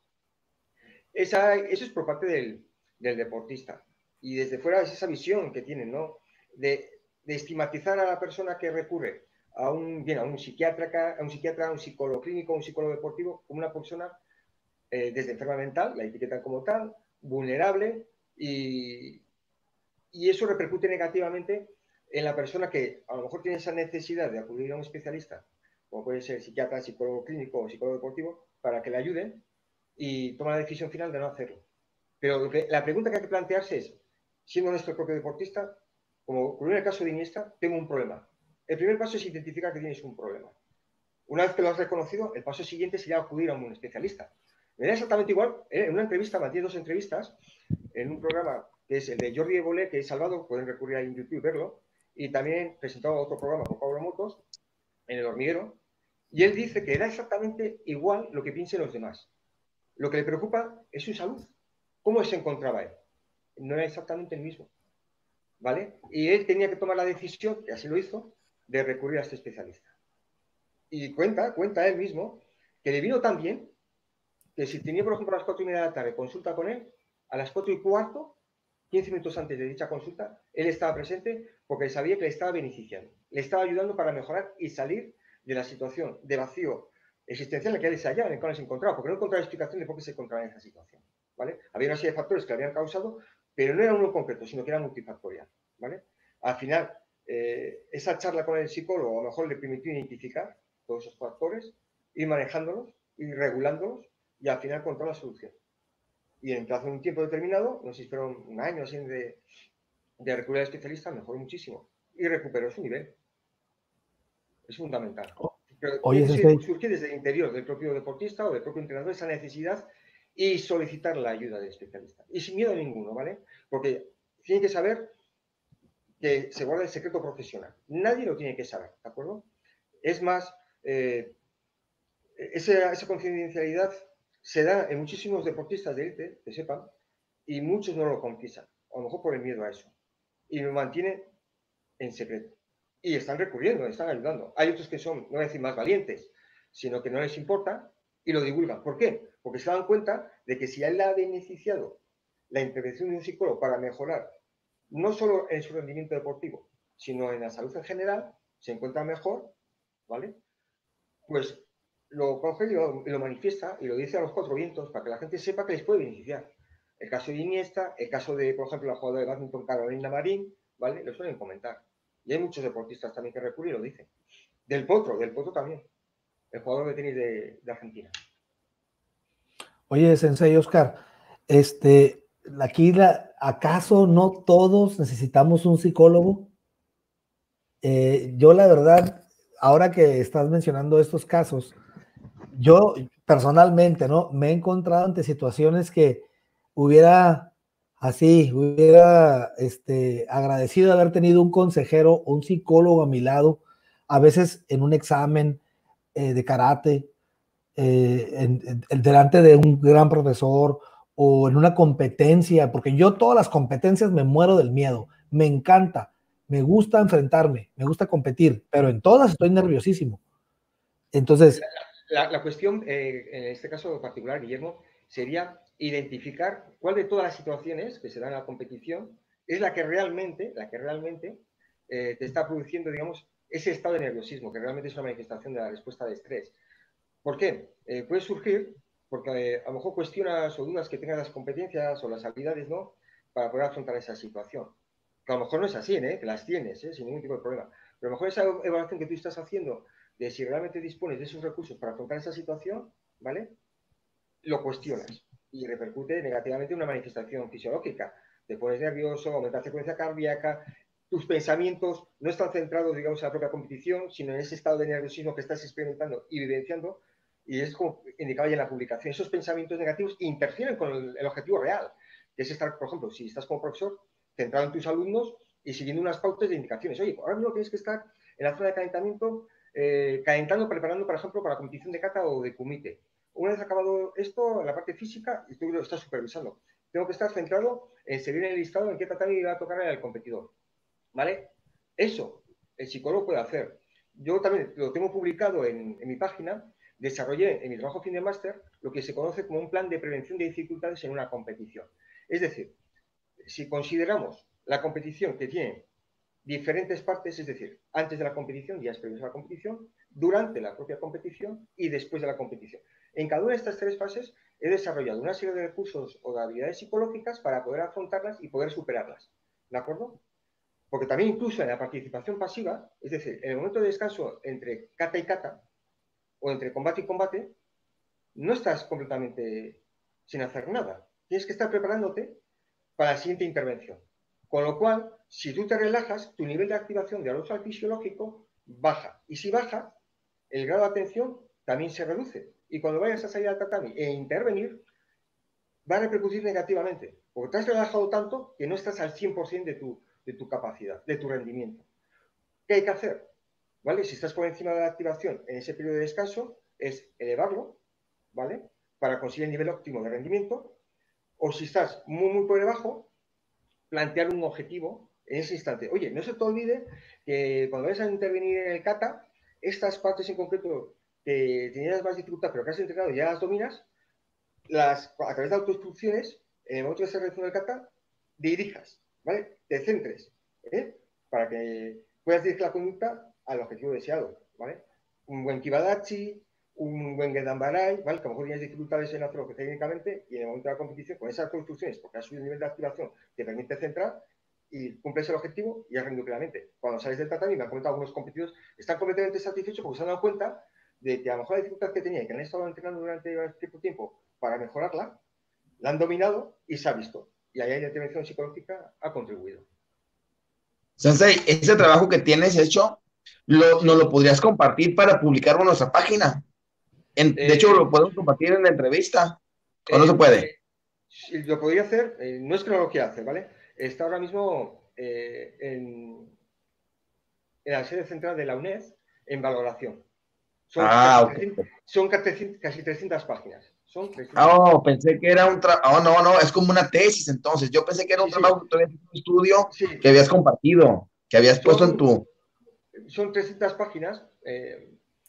Esa, eso es por parte del, del deportista. Y desde fuera es esa visión que tienen, ¿no? De, de estigmatizar a la persona que recurre a un, bien, a un psiquiatra, a un psiquiatra, a un psicólogo clínico, a un psicólogo deportivo, como una persona eh, desde enferma mental, la etiquetan como tal, vulnerable, y, y eso repercute negativamente en la persona que a lo mejor tiene esa necesidad de acudir a un especialista, como puede ser psiquiatra, psicólogo clínico o psicólogo deportivo, para que le ayuden y toma la decisión final de no hacerlo. Pero la pregunta que hay que plantearse es, siendo nuestro propio deportista, como ocurrió en el caso de Iniesta, tengo un problema. El primer paso es identificar que tienes un problema. Una vez que lo has reconocido, el paso siguiente sería acudir a un especialista. Me da exactamente igual, en una entrevista, mantiene dos entrevistas, en un programa que es el de Jordi Évole, que he salvado, pueden recurrir a YouTube y verlo, y también presentado otro programa con Pablo Motos, en El Hormiguero, y él dice que da exactamente igual lo que piensen los demás. Lo que le preocupa es su salud. ¿Cómo se encontraba él? No era exactamente el mismo, ¿vale? Y él tenía que tomar la decisión, que así lo hizo, de recurrir a este especialista. Y cuenta, cuenta él mismo, que le vino tan bien que si tenía, por ejemplo, a las cuatro y media de la tarde consulta con él, a las cuatro y cuarto, quince minutos antes de dicha consulta, él estaba presente porque sabía que le estaba beneficiando, le estaba ayudando para mejorar y salir de la situación de vacío existencial en la que él se hallaba, en la cual se encontraba, porque no encontraba explicación de por qué se encontraba en esa situación, ¿vale? Había una serie de factores que le habían causado, pero no era uno concreto, sino que era multifactorial, ¿vale? Al final, eh, esa charla con el psicólogo a lo mejor le permitió identificar todos esos factores, ir manejándolos, ir regulándolos y al final encontrar la solución. Y en plazo de un tiempo determinado, no sé si fueron un año así de, de recurrir al especialista, mejoró muchísimo y recuperó su nivel. Es fundamental. Pero Oye, tiene que surgir desde el interior del propio deportista o del propio entrenador esa necesidad y solicitar la ayuda del especialista. Y sin miedo ninguno, ¿vale? Porque tienen que saber que se guarda el secreto profesional. Nadie lo tiene que saber, ¿de acuerdo? Es más, eh, esa, esa confidencialidad se da en muchísimos deportistas de élite, que sepan, y muchos no lo confiesan, a lo mejor por el miedo a eso, y lo mantienen en secreto. Y están recurriendo, están ayudando. Hay otros que son, no voy a decir más valientes, sino que no les importa y lo divulgan. ¿Por qué? Porque se dan cuenta de que si a él le ha beneficiado la intervención de un psicólogo para mejorar no solo en su rendimiento deportivo, sino en la salud en general, se encuentra mejor, ¿vale? Pues lo coge y lo, y lo manifiesta y lo dice a los cuatro vientos para que la gente sepa que les puede beneficiar. El caso de Iniesta, el caso de, por ejemplo, la jugadora de badminton Carolina Marín, ¿vale? Lo suelen comentar. Y hay muchos deportistas también que recurren y lo dicen. Del Potro, del Potro también. El jugador de tenis de, de Argentina. Oye, Sensei Oscar, este, aquí la, ¿acaso no todos necesitamos un psicólogo? Eh, yo la verdad, ahora que estás mencionando estos casos, yo personalmente, ¿no? Me he encontrado ante situaciones que hubiera así, hubiera este, agradecido haber tenido un consejero o un psicólogo a mi lado, a veces en un examen eh, de karate, eh, en, en, en, delante de un gran profesor o en una competencia, porque yo todas las competencias me muero del miedo, me encanta, me gusta enfrentarme, me gusta competir, pero en todas estoy nerviosísimo. Entonces... La, la, la cuestión, eh, en este caso particular, Guillermo, sería identificar cuál de todas las situaciones que se dan en la competición es la que realmente, la que realmente eh, te está produciendo, digamos, ese estado de nerviosismo, que realmente es una manifestación de la respuesta de estrés. ¿Por qué? Eh, puede surgir porque eh, a lo mejor cuestionas o dudas que tengas las competencias o las habilidades, ¿no?, para poder afrontar esa situación. Que a lo mejor no es así, ¿eh?, que las tienes, ¿eh?, sin ningún tipo de problema. Pero a lo mejor esa evaluación que tú estás haciendo de si realmente dispones de esos recursos para afrontar esa situación, ¿vale?, lo cuestionas y repercute negativamente en una manifestación fisiológica. Te pones nervioso, aumenta la frecuencia cardíaca, tus pensamientos no están centrados, digamos, en la propia competición, sino en ese estado de nerviosismo que estás experimentando y vivenciando, y es como indicaba ya en la publicación, esos pensamientos negativos interfieren con el, el objetivo real, que es estar, por ejemplo, si estás como profesor, centrado en tus alumnos y siguiendo unas pautas de indicaciones. Oye, ahora mismo tienes que estar en la zona de calentamiento, eh, calentando, preparando, por ejemplo, para la competición de kata o de kumite. Una vez acabado esto, la parte física, y tú lo estás supervisando. Tengo que estar centrado en seguir en el listado en qué tatami va a tocar al competidor. ¿Vale? Eso el psicólogo puede hacer. Yo también lo tengo publicado en, en mi página. Desarrollé en mi trabajo fin de máster lo que se conoce como un plan de prevención de dificultades en una competición. Es decir, si consideramos la competición que tiene diferentes partes, es decir, antes de la competición, días previos a la competición, durante la propia competición y después de la competición. En cada una de estas tres fases he desarrollado una serie de recursos o de habilidades psicológicas para poder afrontarlas y poder superarlas. ¿De acuerdo? Porque también incluso en la participación pasiva, es decir, en el momento de descanso entre kata y kata, o entre combate y combate, no estás completamente sin hacer nada. Tienes que estar preparándote para la siguiente intervención. Con lo cual, si tú te relajas, tu nivel de activación de arousal fisiológico baja. Y si baja, el grado de atención también se reduce. Y cuando vayas a salir al tatami e intervenir, va a repercutir negativamente. Porque te has relajado tanto que no estás al cien por ciento de tu, de tu capacidad, de tu rendimiento. ¿Qué hay que hacer? ¿Vale? Si estás por encima de la activación en ese periodo de descanso, es elevarlo, ¿vale?, para conseguir el nivel óptimo de rendimiento. O si estás muy, muy por debajo, plantear un objetivo en ese instante. Oye, no se te olvide que cuando vayas a intervenir en el kata, estas partes en concreto que tenías más dificultad, pero que has entrenado y ya las dominas, las, a través de autoinstrucciones, en el momento que se realiza el kata, dirijas, ¿vale? Te centres, ¿eh?, para que puedas dirigir la conducta al objetivo deseado, ¿vale? Un buen kibadachi, un buen gedambarai, ¿vale?, que a lo mejor tienes dificultades en hacerlo técnicamente, y en el momento de la competición, con esas construcciones, porque has subido el nivel de activación, te permite centrar y cumples el objetivo y has rendido plenamente. Cuando sales del tatami, me han comentado algunos competidores, están completamente satisfechos porque se han dado cuenta de que a lo mejor la dificultad que tenía y que han estado entrenando durante cierto tiempo para mejorarla, la han dominado y se ha visto. Y ahí la intervención psicológica ha contribuido. Sensei, ese trabajo que tienes hecho, lo, ¿nos lo podrías compartir para publicarlo en nuestra página? En, de Eh, hecho, lo podemos compartir en la entrevista. ¿O no se eh, puede? eh, si lo podría hacer, eh, no es que no lo quiera hacer, ¿vale? Está ahora mismo eh, en, en la sede central de la UNED en valoración. Son, Ah, casi, ok. trescientas, son casi trescientas páginas. Son trescientas Oh, páginas. pensé que era un trabajo. Oh, no, no, es como una tesis entonces. Yo pensé que era un Sí, sí, trabajo que tú habías hecho un estudio que sí. habías compartido, que habías puesto en Son, tu. son trescientas páginas eh,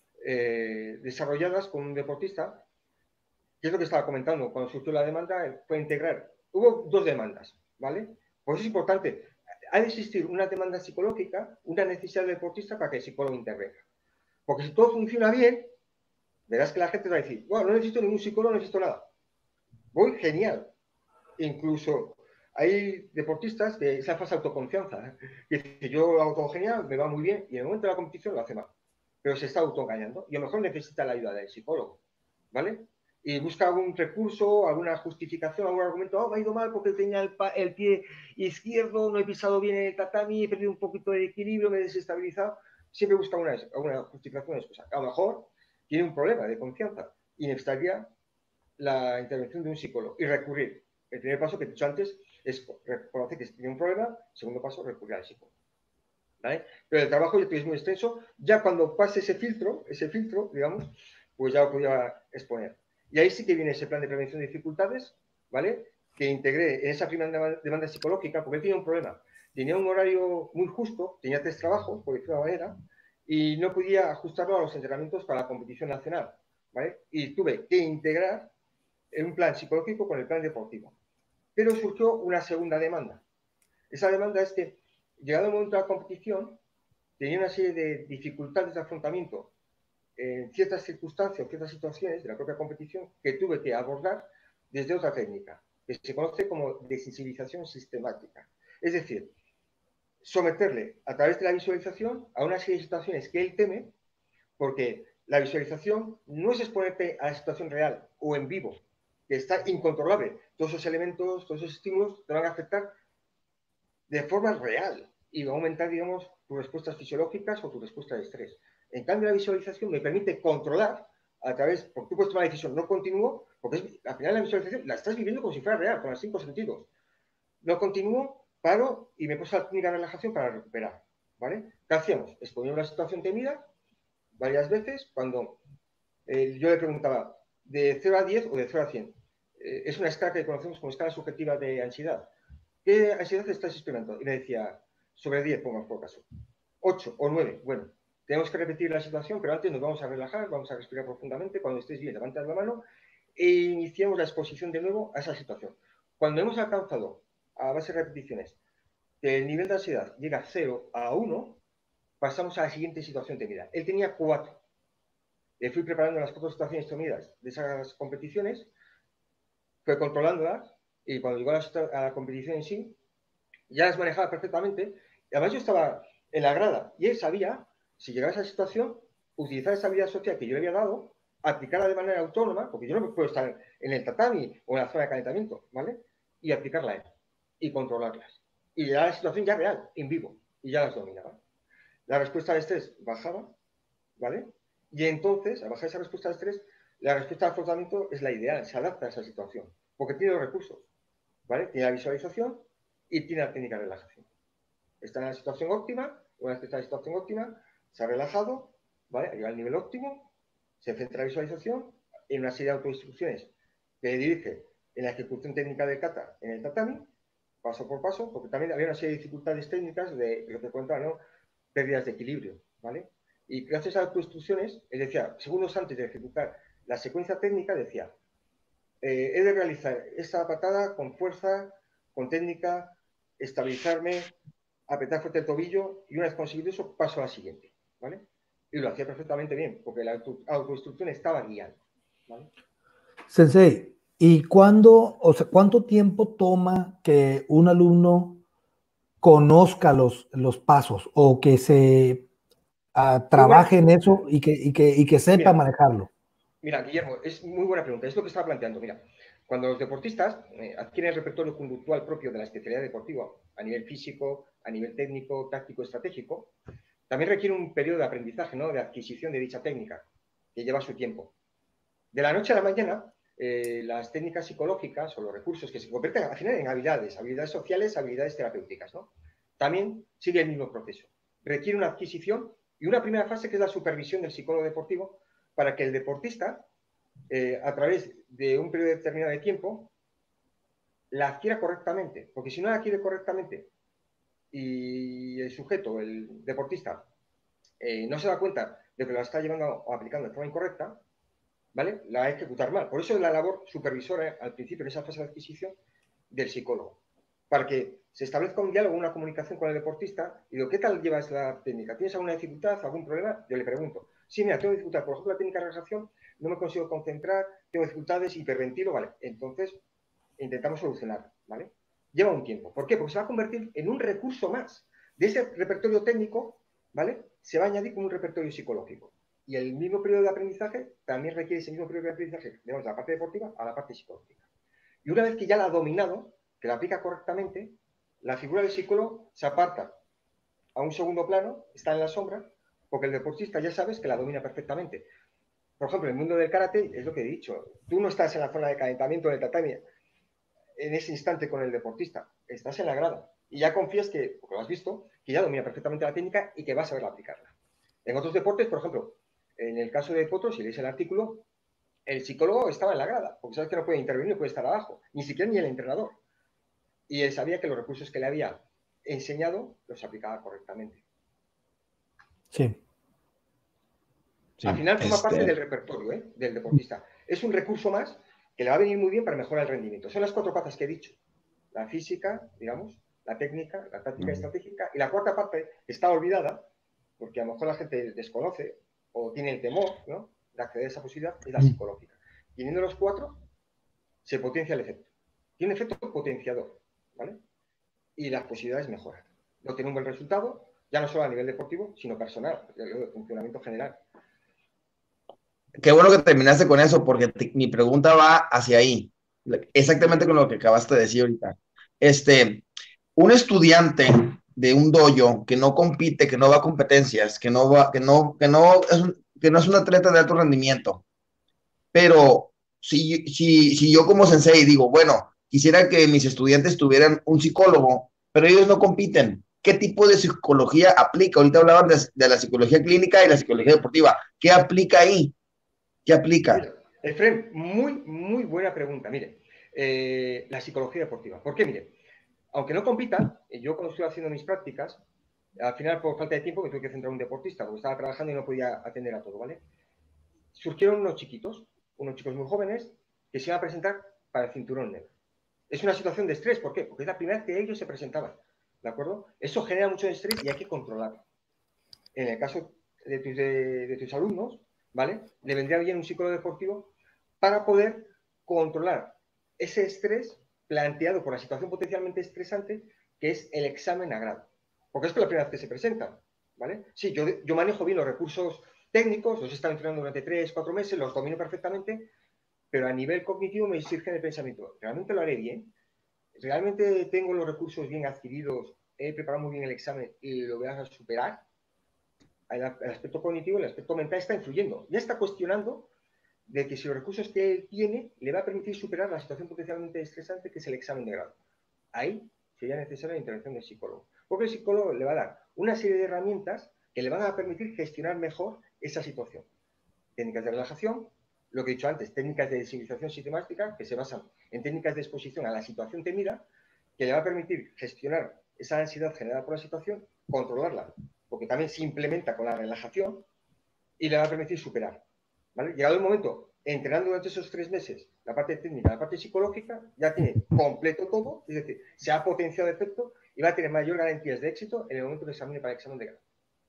eh, desarrolladas con un deportista, que es lo que estaba comentando. Cuando surgió la demanda, fue integrar. Hubo dos demandas, ¿vale? Pues es importante. Ha de existir una demanda psicológica, una necesidad del deportista para que el psicólogo intervenga. Porque si todo funciona bien, verás que la gente va a decir, bueno, no necesito ningún psicólogo, no necesito nada. Voy genial. Incluso hay deportistas que esa falsa autoconfianza, ¿eh? Que dice, yo lo hago todo genial, me va muy bien, y en el momento de la competición lo hace mal. Pero se está autoengañando y a lo mejor necesita la ayuda del psicólogo, ¿vale? Y busca algún recurso, alguna justificación, algún argumento, oh, me ha ido mal porque tenía el, el pie izquierdo, no he pisado bien el tatami, he perdido un poquito de equilibrio, me he desestabilizado. siempre busca una, una justificación, una excusa. A lo mejor tiene un problema de confianza y necesitaría la intervención de un psicólogo y recurrir. El primer paso que he dicho antes es reconocer que tiene un problema. El segundo paso, recurrir al psicólogo. ¿Vale? Pero el trabajo es muy extenso. Ya cuando pase ese filtro, ese filtro, digamos, pues ya lo podía exponer. Y ahí sí que viene ese plan de prevención de dificultades, ¿vale? Que integré en esa primera demanda psicológica, porque él tenía un problema. Tenía un horario muy justo, tenía tres trabajos, por decirlo de alguna manera, y no podía ajustarlo a los entrenamientos para la competición nacional, ¿vale? Y tuve que integrar un plan psicológico con el plan deportivo. Pero surgió una segunda demanda. Esa demanda es que, llegado el momento de la competición, tenía una serie de dificultades de afrontamiento en ciertas circunstancias, ciertas situaciones de la propia competición que tuve que abordar desde otra técnica, que se conoce como desensibilización sistemática. Es decir, someterle a través de la visualización a una serie de situaciones que él teme, porque la visualización no es exponerte a la situación real o en vivo, que está incontrolable. Todos esos elementos, todos esos estímulos te van a afectar de forma real y va a aumentar, digamos, tus respuestas fisiológicas o tu respuesta de estrés. En cambio, la visualización me permite controlar a través, porque tú puedes tomar la decisión, no continúo, porque es, al final la visualización la estás viviendo como si fuera real, con los cinco sentidos. No continúo, paro y me paso a la técnica de relajación para recuperar, ¿vale? ¿Qué hacíamos? Exponíamos la situación temida varias veces cuando eh, yo le preguntaba, ¿de cero a diez o de cero a cien? Eh, es una escala que conocemos como escala subjetiva de ansiedad. ¿Qué ansiedad estás experimentando? Y le decía, sobre diez, pongamos por caso. ocho o nueve, bueno, tenemos que repetir la situación, pero antes nos vamos a relajar, vamos a respirar profundamente. Cuando estés bien, levantas la mano e iniciamos la exposición de nuevo a esa situación. Cuando hemos alcanzado, a base de repeticiones, que el nivel de ansiedad llega a cero a uno, pasamos a la siguiente situación temida. Él tenía cuatro. Le fui preparando las cuatro situaciones temidas de esas competiciones, fue controlándolas, y cuando llegó a la, a la competición en sí, ya las manejaba perfectamente. Y además yo estaba en la grada y él sabía, si llegaba a esa situación, utilizar esa habilidad social que yo le había dado, aplicarla de manera autónoma, porque yo no puedo estar en el tatami o en la zona de calentamiento, ¿vale? Y aplicarla a él y controlarlas. Y ya la situación ya real, en vivo, y ya las dominaba. La respuesta de estrés bajaba, ¿vale? Y entonces, al bajar esa respuesta de estrés, la respuesta de afrontamiento es la ideal, se adapta a esa situación, porque tiene los recursos, ¿vale? Tiene la visualización y tiene la técnica de relajación. Está en la situación óptima, una vez que está en la situación óptima, se ha relajado, ¿vale? Ha llegado al nivel óptimo, se centra la visualización en una serie de autoinstrucciones que dirige en la ejecución técnica del kata en el tatami, paso por paso, porque también había una serie de dificultades técnicas de lo que contaba, ¿no? Pérdidas de equilibrio, ¿vale? Y gracias a las autoinstrucciones, él decía, segundos antes de ejecutar la secuencia técnica, decía, eh, he de realizar esta patada con fuerza, con técnica, estabilizarme, apretar fuerte el tobillo y una vez conseguido eso, paso a la siguiente, ¿vale? Y lo hacía perfectamente bien, porque la auto, autoinstrucción estaba guiando, ¿vale? Sensei, ¿y cuándo, o sea, cuánto tiempo toma que un alumno conozca los, los pasos o que se uh, trabaje en eso y que, y que, y que sepa mira, manejarlo? Mira, Guillermo, es muy buena pregunta. Es lo que estaba planteando. Mira, cuando los deportistas eh, adquieren el repertorio conductual propio de la especialidad deportiva, a nivel físico, a nivel técnico, táctico, estratégico, también requiere un periodo de aprendizaje, ¿no? De adquisición de dicha técnica, que lleva su tiempo. De la noche a la mañana, eh, las técnicas psicológicas o los recursos que se convierten al final en habilidades, habilidades sociales, habilidades terapéuticas, ¿no? También sigue el mismo proceso. Requiere una adquisición y una primera fase que es la supervisión del psicólogo deportivo para que el deportista, eh, a través de un periodo determinado de tiempo, la adquiera correctamente. Porque si no la adquiere correctamente y el sujeto, el deportista, eh, no se da cuenta de que la está llevando o aplicando de forma incorrecta, ¿vale? La va a ejecutar mal. Por eso es la labor supervisora al principio, en esa fase de adquisición, del psicólogo. Para que se establezca un diálogo, una comunicación con el deportista y digo, ¿qué tal llevas la técnica? ¿Tienes alguna dificultad, algún problema? Yo le pregunto. Sí, mira, tengo dificultad. Por ejemplo, la técnica de relajación no me consigo concentrar, tengo dificultades, hiperventilo, ¿vale? Entonces, intentamos solucionarlo, ¿vale? Lleva un tiempo. ¿Por qué? Porque se va a convertir en un recurso más. De ese repertorio técnico, ¿vale? Se va a añadir como un repertorio psicológico. Y el mismo periodo de aprendizaje también requiere ese mismo periodo de aprendizaje, digamos, de la parte deportiva a la parte psicológica. Y una vez que ya la ha dominado, que la aplica correctamente, la figura del psicólogo se aparta a un segundo plano, está en la sombra, porque el deportista ya sabes que la domina perfectamente. Por ejemplo, en el mundo del karate, es lo que he dicho, tú no estás en la zona de calentamiento del tatami en ese instante con el deportista, estás en la grada y ya confías que, porque lo has visto, que ya domina perfectamente la técnica y que vas a saber aplicarla. En otros deportes, por ejemplo, en el caso de Potro, si lees el artículo, el psicólogo estaba en la grada, porque sabes que no puede intervenir, no puede estar abajo, ni siquiera ni el entrenador. Y él sabía que los recursos que le había enseñado los aplicaba correctamente. Sí. Sí, al final forma este... parte del repertorio, ¿eh?, del deportista. Es un recurso más que le va a venir muy bien para mejorar el rendimiento. Son las cuatro patas que he dicho. La física, digamos, la técnica, la táctica uh-huh. estratégica, y la cuarta parte está olvidada, porque a lo mejor la gente desconoce o tiene el temor, ¿no?, de acceder a esa posibilidad, es la psicológica. Teniendo los cuatro, se potencia el efecto. Tiene efecto potenciador, ¿vale? Y las posibilidades mejoran. No tiene un buen resultado, ya no solo a nivel deportivo, sino personal, de funcionamiento general. Qué bueno que terminaste con eso, porque te, mi pregunta va hacia ahí. Exactamente con lo que acabaste de decir ahorita. Este, un estudiante de un dojo que no compite, que no va a competencias, que no va, que no, que no es un, que no es un atleta de alto rendimiento, pero si, si, si yo como sensei digo, bueno, quisiera que mis estudiantes tuvieran un psicólogo, pero ellos no compiten, ¿qué tipo de psicología aplica? Ahorita hablaban de, de la psicología clínica y la psicología deportiva. ¿Qué aplica ahí? ¿Qué aplica? Mira, Efrem, muy, muy buena pregunta. Mire, eh, la psicología deportiva. ¿Por qué? Mire, aunque no compita, yo cuando estuve haciendo mis prácticas, al final por falta de tiempo me tuve que centrar en un deportista, porque estaba trabajando y no podía atender a todo, ¿vale? Surgieron unos chiquitos, unos chicos muy jóvenes, que se iban a presentar para el cinturón negro. Es una situación de estrés, ¿por qué? Porque es la primera vez que ellos se presentaban, ¿de acuerdo? Eso genera mucho estrés y hay que controlarlo. En el caso de tus, de, de tus alumnos, ¿vale?, le vendría bien un psicólogo deportivo para poder controlar ese estrés planteado por la situación potencialmente estresante que es el examen a grado. Porque esto es la primera vez que se presentan, ¿vale? Sí, yo, yo manejo bien los recursos técnicos, los he estado entrenando durante tres, cuatro meses, los domino perfectamente, pero a nivel cognitivo me surge el pensamiento, ¿realmente lo haré bien? ¿Realmente tengo los recursos bien adquiridos? ¿He preparado muy bien el examen y lo voy a superar? El, el aspecto cognitivo, el aspecto mental está influyendo. Ya está cuestionando de que si los recursos que él tiene le va a permitir superar la situación potencialmente estresante que es el examen de grado. Ahí sería necesaria la intervención del psicólogo. Porque el psicólogo le va a dar una serie de herramientas que le van a permitir gestionar mejor esa situación. Técnicas de relajación, lo que he dicho antes, técnicas de sensibilización sistemática que se basan en técnicas de exposición a la situación temida, que le va a permitir gestionar esa ansiedad generada por la situación, controlarla, porque también se implementa con la relajación y le va a permitir superar. ¿Vale? Llegado el momento, entrenando durante esos tres meses la parte técnica, la parte psicológica, ya tiene completo todo, es decir, se ha potenciado el efecto y va a tener mayor garantías de éxito en el momento que examine para el examen de grado.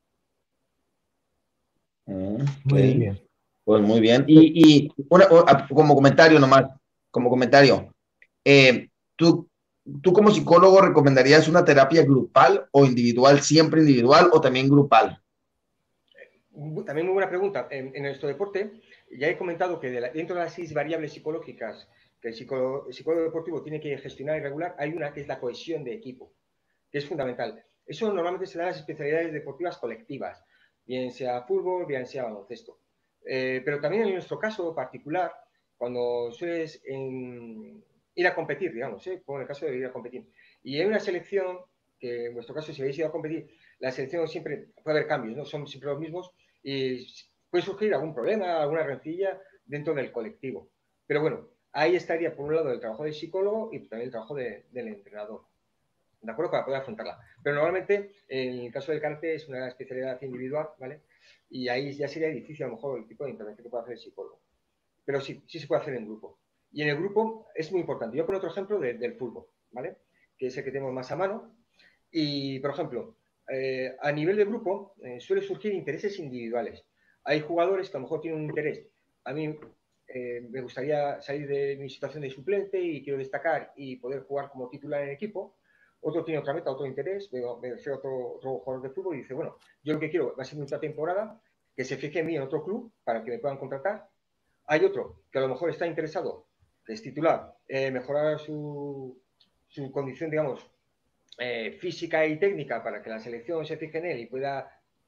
Okay. Muy bien. Pues muy bien. Y, y una, como comentario nomás, como comentario, eh, ¿tú, ¿tú como psicólogo recomendarías una terapia grupal o individual, siempre individual o también grupal? También muy buena pregunta. En, en nuestro deporte ya he comentado que de la, dentro de las seis variables psicológicas que el psicólogo, el psicólogo deportivo tiene que gestionar y regular, hay una que es la cohesión de equipo, que es fundamental. Eso normalmente se da en las especialidades deportivas colectivas, bien sea fútbol, bien sea baloncesto. Eh, pero también en nuestro caso particular, cuando sueles en, ir a competir, digamos, ¿eh? Como en el caso de ir a competir, y hay una selección, que en vuestro caso si habéis ido a competir, la selección siempre puede haber cambios, no son siempre los mismos, y puede surgir algún problema, alguna rencilla dentro del colectivo. Pero bueno, ahí estaría por un lado el trabajo del psicólogo y también el trabajo de, del entrenador, ¿de acuerdo? Para poder afrontarla. Pero normalmente, en el caso del karate, es una especialidad individual, ¿vale? Y ahí ya sería difícil a lo mejor el tipo de intervención que puede hacer el psicólogo. Pero sí, sí se puede hacer en grupo. Y en el grupo es muy importante. Yo pongo otro ejemplo de, del fútbol, ¿vale? Que es el que tenemos más a mano. Y, por ejemplo, eh, a nivel de grupo eh, suele surgir intereses individuales. Hay jugadores que a lo mejor tienen un interés. A mí eh, me gustaría salir de mi situación de suplente y quiero destacar y poder jugar como titular en el equipo. Otro tiene otra meta, otro interés, veo, veo otro, otro jugador de fútbol y dice, bueno, yo lo que quiero va a ser mucha temporada, que se fije en mí en otro club para que me puedan contratar. Hay otro que a lo mejor está interesado, que es titular, eh, mejorar su, su condición, digamos, eh, física y técnica para que la selección se fije en él y pueda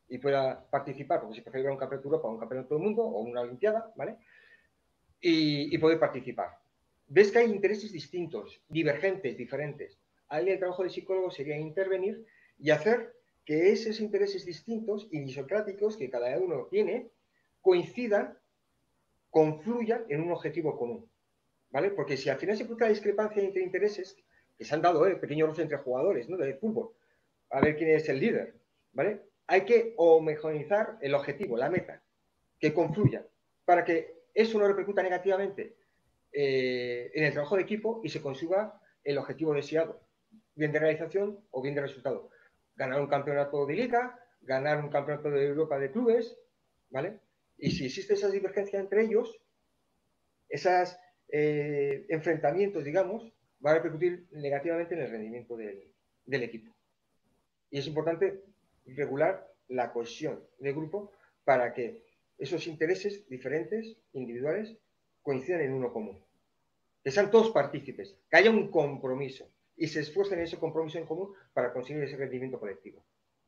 y pueda participar, porque se puede celebrar un campeonato de Europa, un campeonato del mundo o una olimpiada, ¿vale? Y, y poder participar. Ves que hay intereses distintos, divergentes, diferentes. Ahí el trabajo de psicólogo sería intervenir y hacer que esos intereses distintos y isocráticos que cada uno tiene coincidan, confluyan en un objetivo común, ¿vale? Porque si al final se produce la discrepancia entre intereses, que se han dado, ¿eh? Pequeños roces entre jugadores, ¿no? De fútbol, a ver quién es el líder, ¿vale? Hay que homogeneizar el objetivo, la meta, que confluya, para que eso no repercuta negativamente eh, en el trabajo de equipo y se consiga el objetivo deseado, bien de realización o bien de resultado. Ganar un campeonato de liga, ganar un campeonato de Europa de clubes, ¿vale? Y si existe esa divergencia entre ellos, esos eh, enfrentamientos, digamos, va a repercutir negativamente en el rendimiento del, del equipo. Y es importante regular la cohesión del grupo para que esos intereses diferentes, individuales, coincidan en uno común. Que sean todos partícipes, que haya un compromiso y se esfuercen en ese compromiso en común para conseguir ese rendimiento colectivo.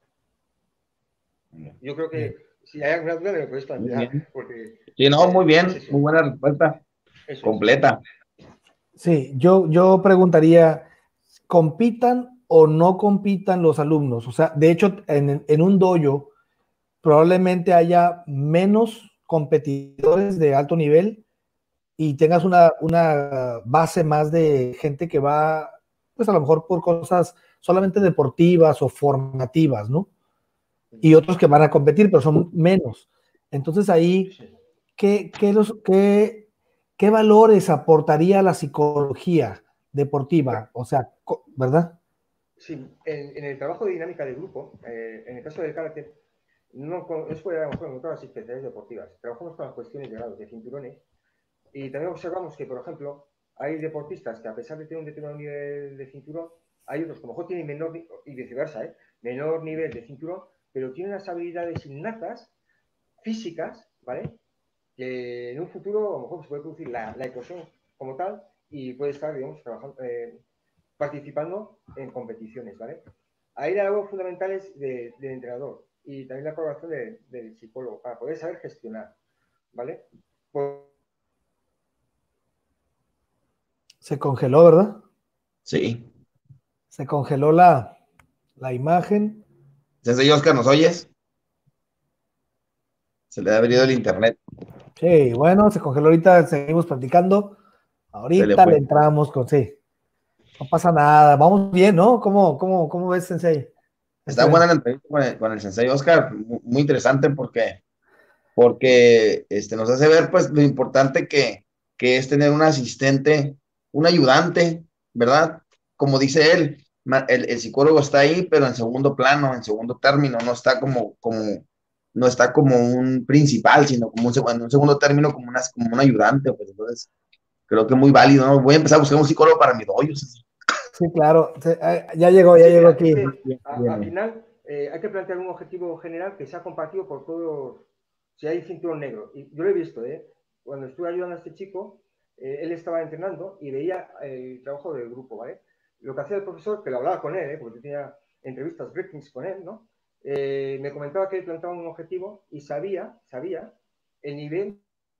Yo creo que si hay alguna duda me lo podéis plantear. Porque, sí, no, eh, muy bien, es muy buena respuesta, eso completa. Es. Sí, yo, yo preguntaría, ¿compitan o no compitan los alumnos? O sea, de hecho, en, en un dojo probablemente haya menos competidores de alto nivel y tengas una, una base más de gente que va, pues a lo mejor por cosas solamente deportivas o formativas, ¿no? Y otros que van a competir, pero son menos. Entonces ahí, ¿qué, qué, los, qué, qué valores aportaría la psicología deportiva? O sea, ¿verdad? Sí, en, en el trabajo de dinámica de grupo, eh, en el caso del karate, no, con, es fuera a lo mejor en todas las especialidades deportivas. Trabajamos con las cuestiones de grados, de cinturones, y también observamos que, por ejemplo, hay deportistas que a pesar de tener un determinado nivel de cinturón, hay otros que a lo mejor tienen menor, y viceversa, ¿eh? menor nivel de cinturón, pero tienen las habilidades innatas, físicas, ¿vale? Que en un futuro a lo mejor se puede producir la, la eclosión como tal y puede estar, digamos, trabajando, eh, participando en competiciones, ¿vale? Ahí la labor fundamental es de, del entrenador y también la colaboración de, del psicólogo para poder saber gestionar, ¿vale? Por... Se congeló, ¿verdad? Sí. Se congeló la, la imagen. Sensei Oscar, ¿nos oyes? Se le ha abrido el internet. Sí, bueno, se congeló ahorita, seguimos platicando. Se le Ahorita le fue. entramos con sí. No pasa nada, vamos bien, ¿no? ¿Cómo, cómo, cómo ves, Sensei? Está buena la entrevista con el, con el Sensei Oscar, muy, muy interesante porque, porque este, nos hace ver pues lo importante que, que es tener un asistente, un ayudante, ¿verdad? Como dice él, el, el psicólogo está ahí, pero en segundo plano, en segundo término, no está como, como, no está como un principal, sino como un, en un segundo término como, una, como un ayudante, pues entonces creo que muy válido, ¿no? Voy a empezar a buscar un psicólogo para mi dojo. Sí, claro, ya llegó, ya Sí, llegó mira, aquí. es que a, al final eh, hay que plantear un objetivo general que sea compartido por todos, si hay cinturón negro. Y yo lo he visto, ¿eh? Cuando estuve ayudando a este chico, eh, él estaba entrenando y veía el trabajo del grupo, ¿vale? Lo que hacía el profesor, que lo hablaba con él, ¿eh? Porque yo tenía entrevistas, briefings con él, ¿no? Eh, me comentaba que él planteaba un objetivo y sabía, sabía el nivel.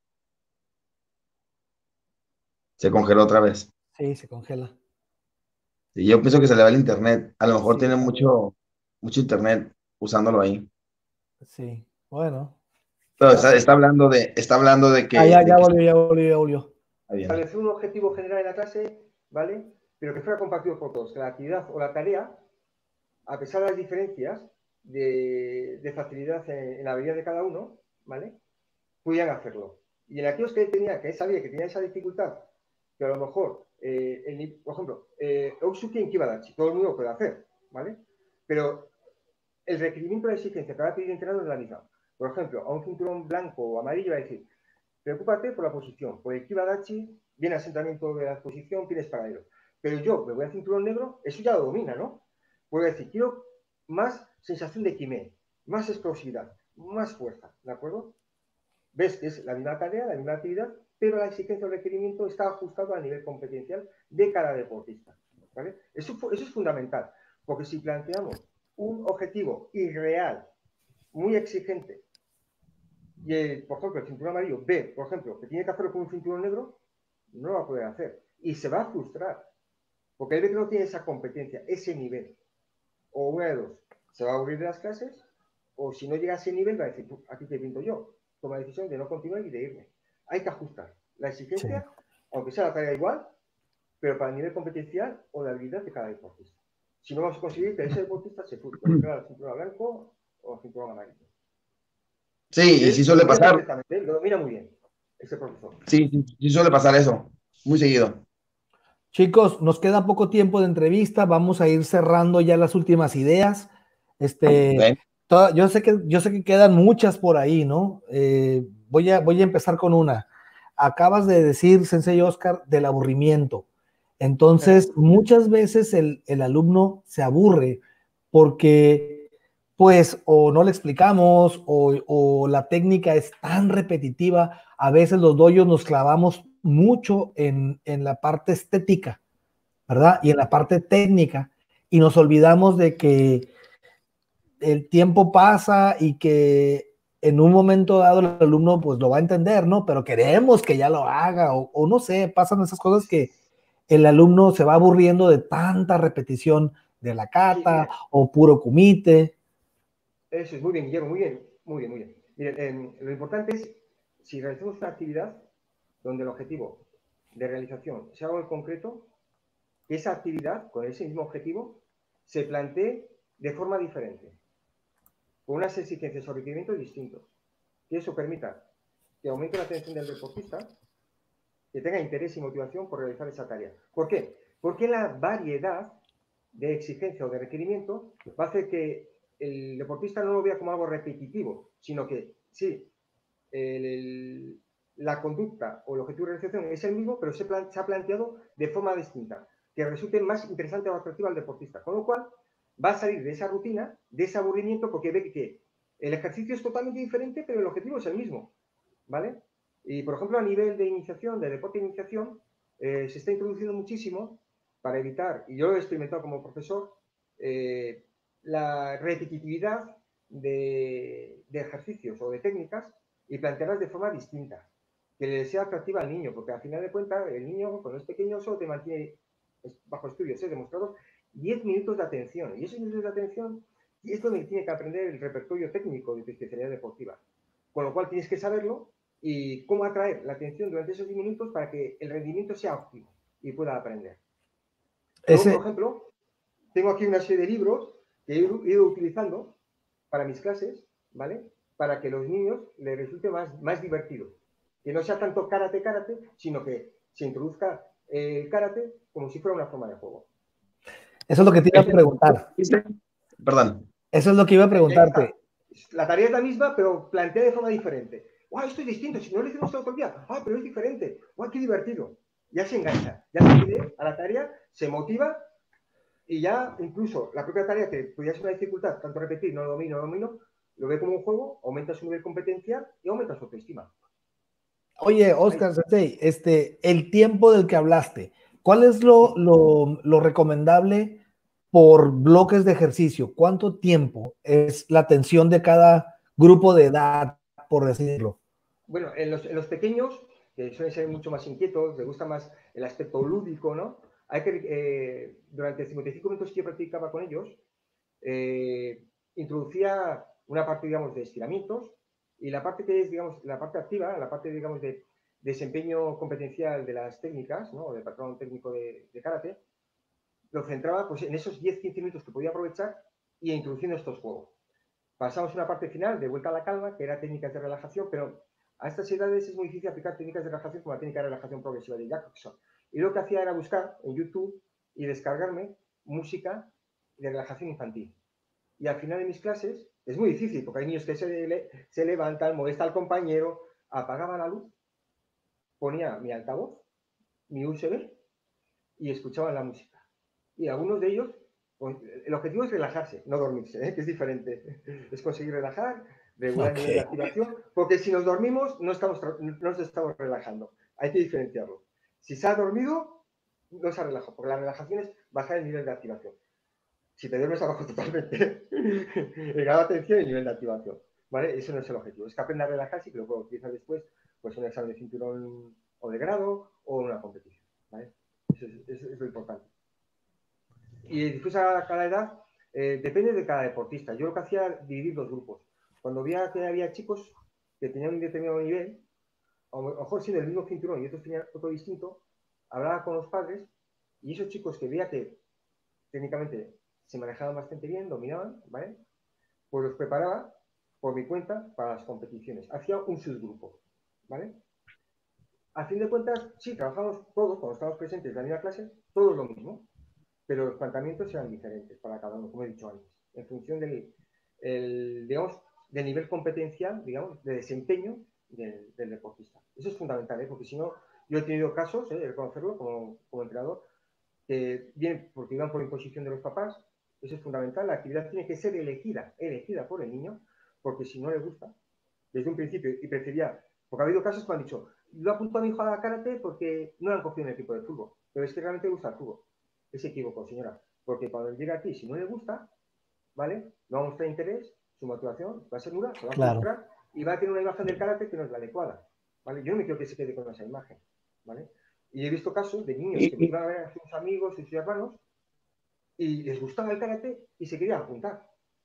Se congeló otra vez. Sí, se congela. Sí, yo pienso que se le va el internet. A lo mejor Sí, tiene también. mucho, mucho internet usándolo ahí. Sí, bueno. Pero está, Bueno. está hablando de, está hablando de Ah, que, ya, de ya que volvió, ya volvió, ya volvió. Establecer un objetivo general en la clase, ¿vale? Pero que fuera compartido por todos, que la actividad o la tarea, a pesar de las diferencias de, de facilidad en, en la habilidad de cada uno, ¿vale? Pudieran hacerlo. Y en aquellos que tenía, que él sabía que tenía esa dificultad, que a lo mejor, eh, el, por ejemplo, eh, Outsuki en Kibadachi, todo el mundo lo puede hacer, ¿vale? Pero el requerimiento de exigencia que va a pedir el entrenador es la misma. Por ejemplo, a un cinturón blanco o amarillo va a decir, preocúpate por la posición, por el Kibadachi, viene asentamiento de la posición, tienes paralelo. Pero yo me voy al cinturón negro, eso ya lo domina, ¿no? Puedo decir, quiero más sensación de Kime, más explosividad, más fuerza, ¿de acuerdo? Ves que es la misma tarea, la misma actividad, pero la exigencia o el requerimiento está ajustado al nivel competencial de cada deportista, ¿vale? Eso, eso es fundamental, porque si planteamos un objetivo irreal muy exigente, y el, por ejemplo el cinturón amarillo ve, por ejemplo, que tiene que hacerlo con un cinturón negro, no lo va a poder hacer. Y se va a frustrar, porque él ve que no tiene esa competencia, ese nivel. O una de dos, se va a aburrir de las clases, o si no llega a ese nivel va a decir, aquí te pinto yo. Toma la decisión de no continuar y de irme. Hay que ajustar la exigencia, sí, aunque sea la tarea igual, pero para el nivel competencial o de habilidad de cada deportista. Si no vamos a conseguir que ese deportista se frustre, porque el cinturón blanco o el cinturón amarillo. Sí, y sí suele pasar. Lo domina muy bien ese profesor. Sí, sí, sí suele pasar eso, muy seguido. Chicos, nos queda poco tiempo de entrevista, vamos a ir cerrando ya las últimas ideas. Este, okay. toda, yo, sé que, yo sé que quedan muchas por ahí, ¿no? Eh, voy, a, voy a empezar con una. Acabas de decir, Sensei Oscar, del aburrimiento. Entonces, muchas veces el, el alumno se aburre porque, pues, o no le explicamos o, o la técnica es tan repetitiva. A veces los doyos nos clavamos mucho en, en la parte estética, ¿verdad? Y en la parte técnica, y nos olvidamos de que el tiempo pasa y que en un momento dado el alumno pues lo va a entender, ¿no? Pero queremos que ya lo haga, o, o no sé, pasan esas cosas que el alumno se va aburriendo de tanta repetición de la kata, sí, o puro kumite. Eso es muy bien, Guillermo, muy bien, muy bien, muy bien. Miren, eh, lo importante es, si realizamos una actividad donde el objetivo de realización sea algo en concreto, que esa actividad, con ese mismo objetivo, se plantee de forma diferente, con unas exigencias o requerimientos distintos, que eso permita que aumente la atención del deportista, que tenga interés y motivación por realizar esa tarea. ¿Por qué? Porque la variedad de exigencia o de requerimiento va a hacer que el deportista no lo vea como algo repetitivo, sino que sí, el, el, la conducta o el objetivo de realización es el mismo, pero se, plan, se ha planteado de forma distinta, que resulte más interesante o atractiva al deportista. Con lo cual, va a salir de esa rutina, de ese aburrimiento, porque ve que el ejercicio es totalmente diferente, pero el objetivo es el mismo, ¿vale? Y, por ejemplo, a nivel de iniciación, de deporte de iniciación, eh, se está introduciendo muchísimo para evitar, y yo lo he experimentado como profesor, eh, la repetitividad de, de ejercicios o de técnicas y plantearlas de forma distinta, que le sea atractiva al niño, porque al final de cuentas el niño cuando es pequeño solo te mantiene, bajo estudios, ¿eh? demostrado, diez minutos de atención, y esos minutos de atención es donde tiene que aprender el repertorio técnico de tu especialidad deportiva, con lo cual tienes que saberlo y cómo atraer la atención durante esos diez minutos para que el rendimiento sea óptimo y pueda aprender. Luego, Ese... por ejemplo, tengo aquí una serie de libros que he ido utilizando para mis clases, ¿vale? Para que los niños les resulte más, más divertido. Que no sea tanto karate, karate, sino que se introduzca el karate como si fuera una forma de juego. Eso es lo que te iba a preguntar. Perdón. Eso es lo que iba a preguntarte. La tarea es la misma, pero plantea de forma diferente. ¡Wow! Esto es distinto. Si no lo hicimos todo el día, ¡ah! Pero es diferente. ¡Wow! ¡Qué divertido! Ya se engancha, ya se pide a la tarea, se motiva y ya incluso la propia tarea que podría ser una dificultad, tanto repetir, no lo domino, no lo domino, lo ve como un juego, aumenta su nivel competencial y aumenta su autoestima. Oye, Oscar Sensei, este, el tiempo del que hablaste, ¿cuál es lo, lo, lo recomendable por bloques de ejercicio? ¿Cuánto tiempo es la atención de cada grupo de edad, por decirlo? Bueno, en los, en los pequeños, que suelen ser mucho más inquietos, les gusta más el aspecto lúdico, ¿no? Hay que, eh, durante cincuenta y cinco minutos que yo practicaba con ellos, eh, introducía una parte, digamos, de estiramientos y la parte que es, digamos, la parte activa, la parte, digamos, de desempeño competencial de las técnicas, ¿no? Del patrón técnico de, de karate, lo centraba pues, en esos diez a quince minutos que podía aprovechar y introduciendo estos juegos. Pasamos a una parte final de vuelta a la calma, que era técnicas de relajación, pero a estas edades es muy difícil aplicar técnicas de relajación como la técnica de relajación progresiva de Jackson. Y lo que hacía era buscar en YouTube y descargarme música de relajación infantil. Y al final de mis clases, es muy difícil, porque hay niños que se, le, se levantan, molesta al compañero, apagaba la luz, ponía mi altavoz, mi U S B y escuchaban la música. Y algunos de ellos, pues, el objetivo es relajarse, no dormirse, ¿eh? Que es diferente. Es conseguir relajar, regular okay. el nivel de activación, porque si nos dormimos no, estamos, no nos estamos relajando. Hay que diferenciarlo. Si se ha dormido, no se ha relajado, porque la relajación es bajar el nivel de activación. si te duermes abajo totalmente, el grado de atención y el nivel de activación, ¿vale? Eso no es el objetivo, es que aprenda a relajarse y que lo pueda utilizar después, pues un examen de cinturón o de grado o una competición, ¿vale? Eso es, eso es lo importante. Y después a cada edad, eh, depende de cada deportista. Yo lo que hacía era dividir los grupos. Cuando veía que había chicos que tenían un determinado nivel, a lo mejor siendo el mismo cinturón y otros tenían otro distinto, hablaba con los padres y esos chicos que veía que técnicamente se manejaban bastante bien, dominaban, ¿vale? Pues los preparaba por mi cuenta para las competiciones. Hacía un subgrupo, ¿vale? A fin de cuentas, sí, trabajamos todos, cuando estamos presentes en la misma clase, todos lo mismo, pero los planteamientos eran diferentes para cada uno, como he dicho antes, en función del, el, digamos, del nivel competencial, digamos, de desempeño del, del deportista. Eso es fundamental, ¿eh? Porque si no, yo he tenido casos, ¿eh? de conocerlo como, como entrenador, que bien porque iban por imposición de los papás, eso es fundamental, la actividad tiene que ser elegida, elegida por el niño, porque si no le gusta, desde un principio, y prefería, porque ha habido casos que han dicho, lo apunto a mi hijo a karate porque no lo han cogido en el equipo de fútbol, pero es que realmente le gusta el fútbol. Es equívoco, señora, porque cuando él llega aquí, si no le gusta, ¿vale? No va a mostrar interés, su motivación va a ser nula, se va a Claro. frustrar y va a tener una imagen del karate que no es la adecuada, ¿vale? Yo no me quiero que se quede con esa imagen, ¿vale? Y he visto casos de niños que Y, y- iban a ver a sus amigos y sus hermanos y les gustaba el karate y se querían apuntar,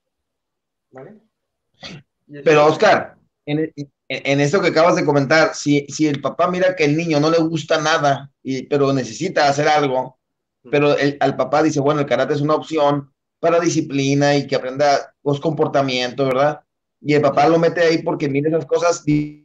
¿vale? Y eso es pero fundamental. Oscar, en, en, en esto que acabas de comentar, si, si el papá mira que el niño no le gusta nada, y, pero necesita hacer algo, pero el, al papá dice, bueno, el karate es una opción para disciplina y que aprenda pues, comportamiento, ¿verdad? Y el papá lo Sí, mete ahí porque mira esas cosas,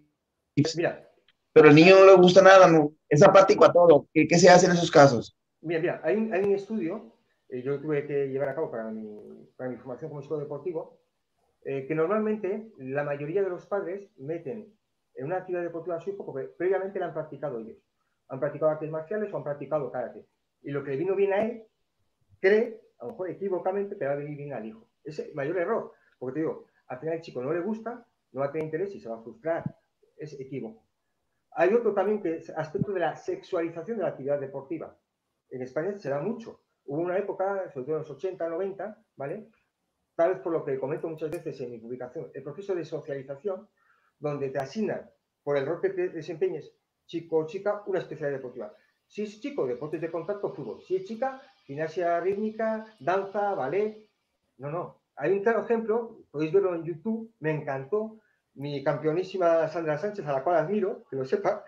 mira, pero el niño no hay, le gusta nada, no, es apático a todo. ¿Qué, qué se hace en esos casos? mira, mira, hay un, hay un estudio, eh, yo tuve que llevar a cabo para mi, para mi formación como psicólogo deportivo, eh, que normalmente la mayoría de los padres meten en una actividad deportiva a su hijo porque previamente la han practicado ellos. Han practicado artes marciales o han practicado karate. Y lo que le vino bien a él, cree, a lo mejor equivocadamente, que va a venir bien al hijo. Es el mayor error. Porque te digo, al final el chico no le gusta, no va a tener interés y se va a frustrar. Es equívoco. Hay otro también que es aspecto de la sexualización de la actividad deportiva. En España se da mucho. Hubo una época, sobre todo en los ochenta, noventa, ¿vale? Tal vez por lo que comento muchas veces en mi publicación, el proceso de socialización, donde te asignan por el rol que te desempeñes, chico o chica, una especialidad deportiva. Si es chico, deportes de contacto, fútbol. Si es chica, gimnasia rítmica, danza, ballet. No, no. Hay un claro ejemplo, podéis verlo en YouTube, me encantó. Mi campeonísima Sandra Sánchez, a la cual admiro, que lo sepa,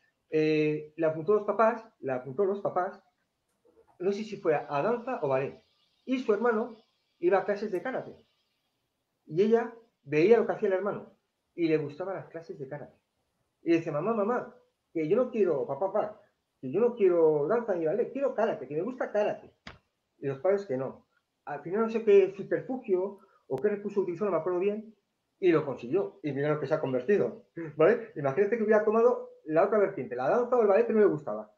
eh, la apuntó los papás, la apuntó los papás, no sé si fue a danza o ballet. Y su hermano iba a clases de karate. Y ella veía lo que hacía el hermano y le gustaban las clases de karate. Y decía, mamá, mamá, que yo no quiero, papá, papá, que yo no quiero danza ni ballet, quiero karate, que me gusta karate. Y los padres que no. Al final no sé qué subterfugio o qué recurso utilizó, no me acuerdo bien, y lo consiguió. Y mira lo que se ha convertido. ¿Vale? Imagínate que hubiera tomado la otra vertiente, la danza o el ballet que no le gustaba.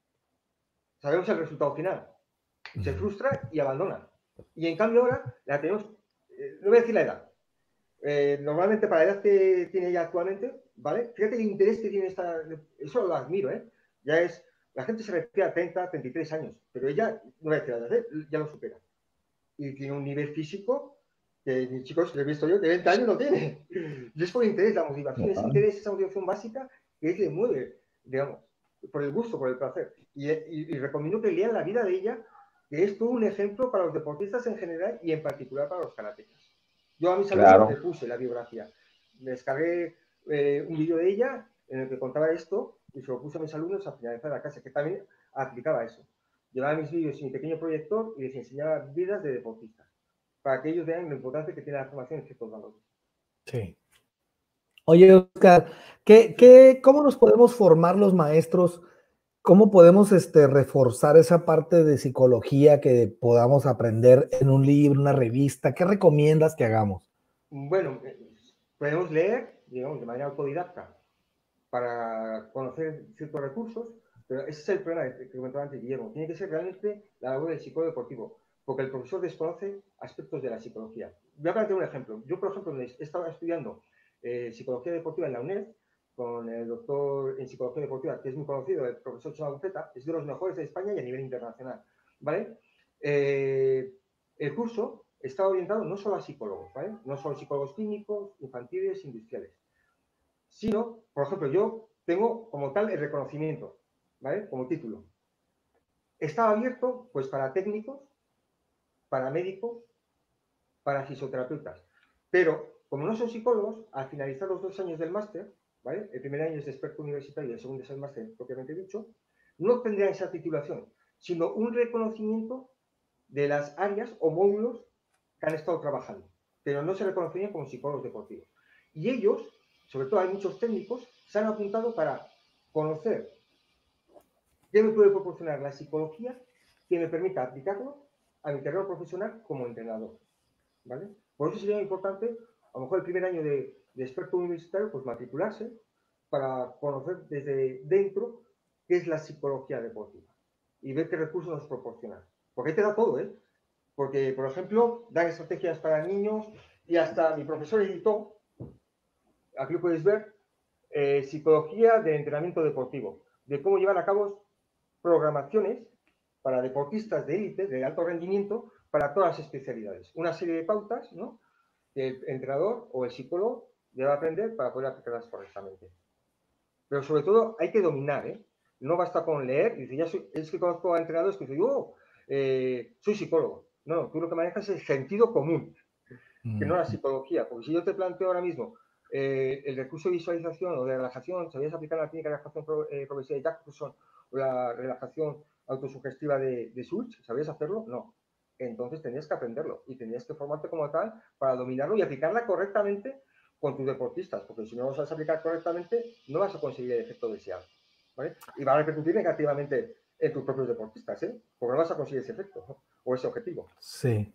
Sabemos el resultado final. Se frustra y abandona. Y en cambio ahora la tenemos, eh, no voy a decir la edad, eh, normalmente para la edad que tiene ella actualmente, ¿vale? Fíjate el interés que tiene esta, eso lo admiro, ¿eh? Ya es, la gente se refiere a treinta, treinta y tres años, pero ella, no voy a decir la edad, ¿eh? Ya lo supera. Y tiene un nivel físico que mis chicos que he visto yo, de veinte años no tiene. Y es por interés, la motivación, ese interés, esa motivación básica que es le mueve, digamos, por el gusto, por el placer. Y, y, y recomiendo que lean la vida de ella, que es todo un ejemplo para los deportistas en general y en particular para los karatecas. Yo a mis alumnos Claro. les puse la biografía. Me descargué eh, un vídeo de ella en el que contaba esto y se lo puse a mis alumnos a finalizar la clase, que también aplicaba eso. Llevaba mis vídeos en mi pequeño proyector y les enseñaba vidas de deportistas, para que ellos vean lo importante que tiene la formación en ciertos valores. Sí. Oye, Oscar, ¿qué, qué, ¿cómo nos podemos formar los maestros? ¿Cómo podemos este, reforzar esa parte de psicología que podamos aprender en un libro, una revista? ¿Qué recomiendas que hagamos? Bueno, podemos leer, digamos, de manera autodidacta para conocer ciertos recursos, pero ese es el problema que comentaba antes Guillermo. Tiene que ser realmente la labor del psicólogo deportivo, porque el profesor desconoce aspectos de la psicología. Voy a plantear un ejemplo. Yo, por ejemplo, estaba estudiando eh, psicología deportiva en la UNED con el doctor en psicología deportiva, que es muy conocido, el profesor Chema Buceta, es de los mejores de España y a nivel internacional, ¿vale? Eh, El curso está orientado no solo a psicólogos, ¿vale? No solo psicólogos clínicos, infantiles, industriales, sino, por ejemplo, yo tengo como tal el reconocimiento, ¿vale? Como título. Está abierto, pues, para técnicos, para médicos, para fisioterapeutas. Pero, como no son psicólogos, al finalizar los dos años del máster, ¿vale? El primer año es de experto universitario y el segundo es el máster propiamente dicho, no tendrían esa titulación, sino un reconocimiento de las áreas o módulos que han estado trabajando, pero no se reconocerían como psicólogos deportivos. Y ellos, sobre todo hay muchos técnicos, se han apuntado para conocer qué me puede proporcionar la psicología que me permita aplicarlo a mi terreno profesional como entrenador, ¿vale? Por eso sería importante, a lo mejor el primer año de, de experto universitario, pues matricularse para conocer desde dentro qué es la psicología deportiva y ver qué recursos nos proporciona. Porque ahí te da todo, ¿eh? Porque, por ejemplo, dan estrategias para niños y hasta mi profesor editó, aquí lo puedes ver, eh, psicología de entrenamiento deportivo, de cómo llevar a cabo programaciones para deportistas de élite, de alto rendimiento, para todas las especialidades. Una serie de pautas, ¿no?, que el entrenador o el psicólogo debe aprender para poder aplicarlas correctamente. Pero sobre todo hay que dominar, ¿eh? No basta con leer y decir, ya soy, es que conozco a entrenadores que dicen, oh, eh, soy psicólogo. No, no, tú lo que manejas es el sentido común, que no la psicología. Porque si yo te planteo ahora mismo eh, el recurso de visualización o de relajación, ¿sabías aplicar la técnica de relajación pro, eh, progresiva de Jacobson o la relajación autosugestiva de, de Schultz? ¿Sabías hacerlo? No. Entonces tenías que aprenderlo y tenías que formarte como tal para dominarlo y aplicarla correctamente con tus deportistas, porque si no lo sabes aplicar correctamente, no vas a conseguir el efecto deseado, ¿vale? Y va a repercutir negativamente en tus propios deportistas, ¿eh? Porque no vas a conseguir ese efecto, ¿no?, o ese objetivo. Sí.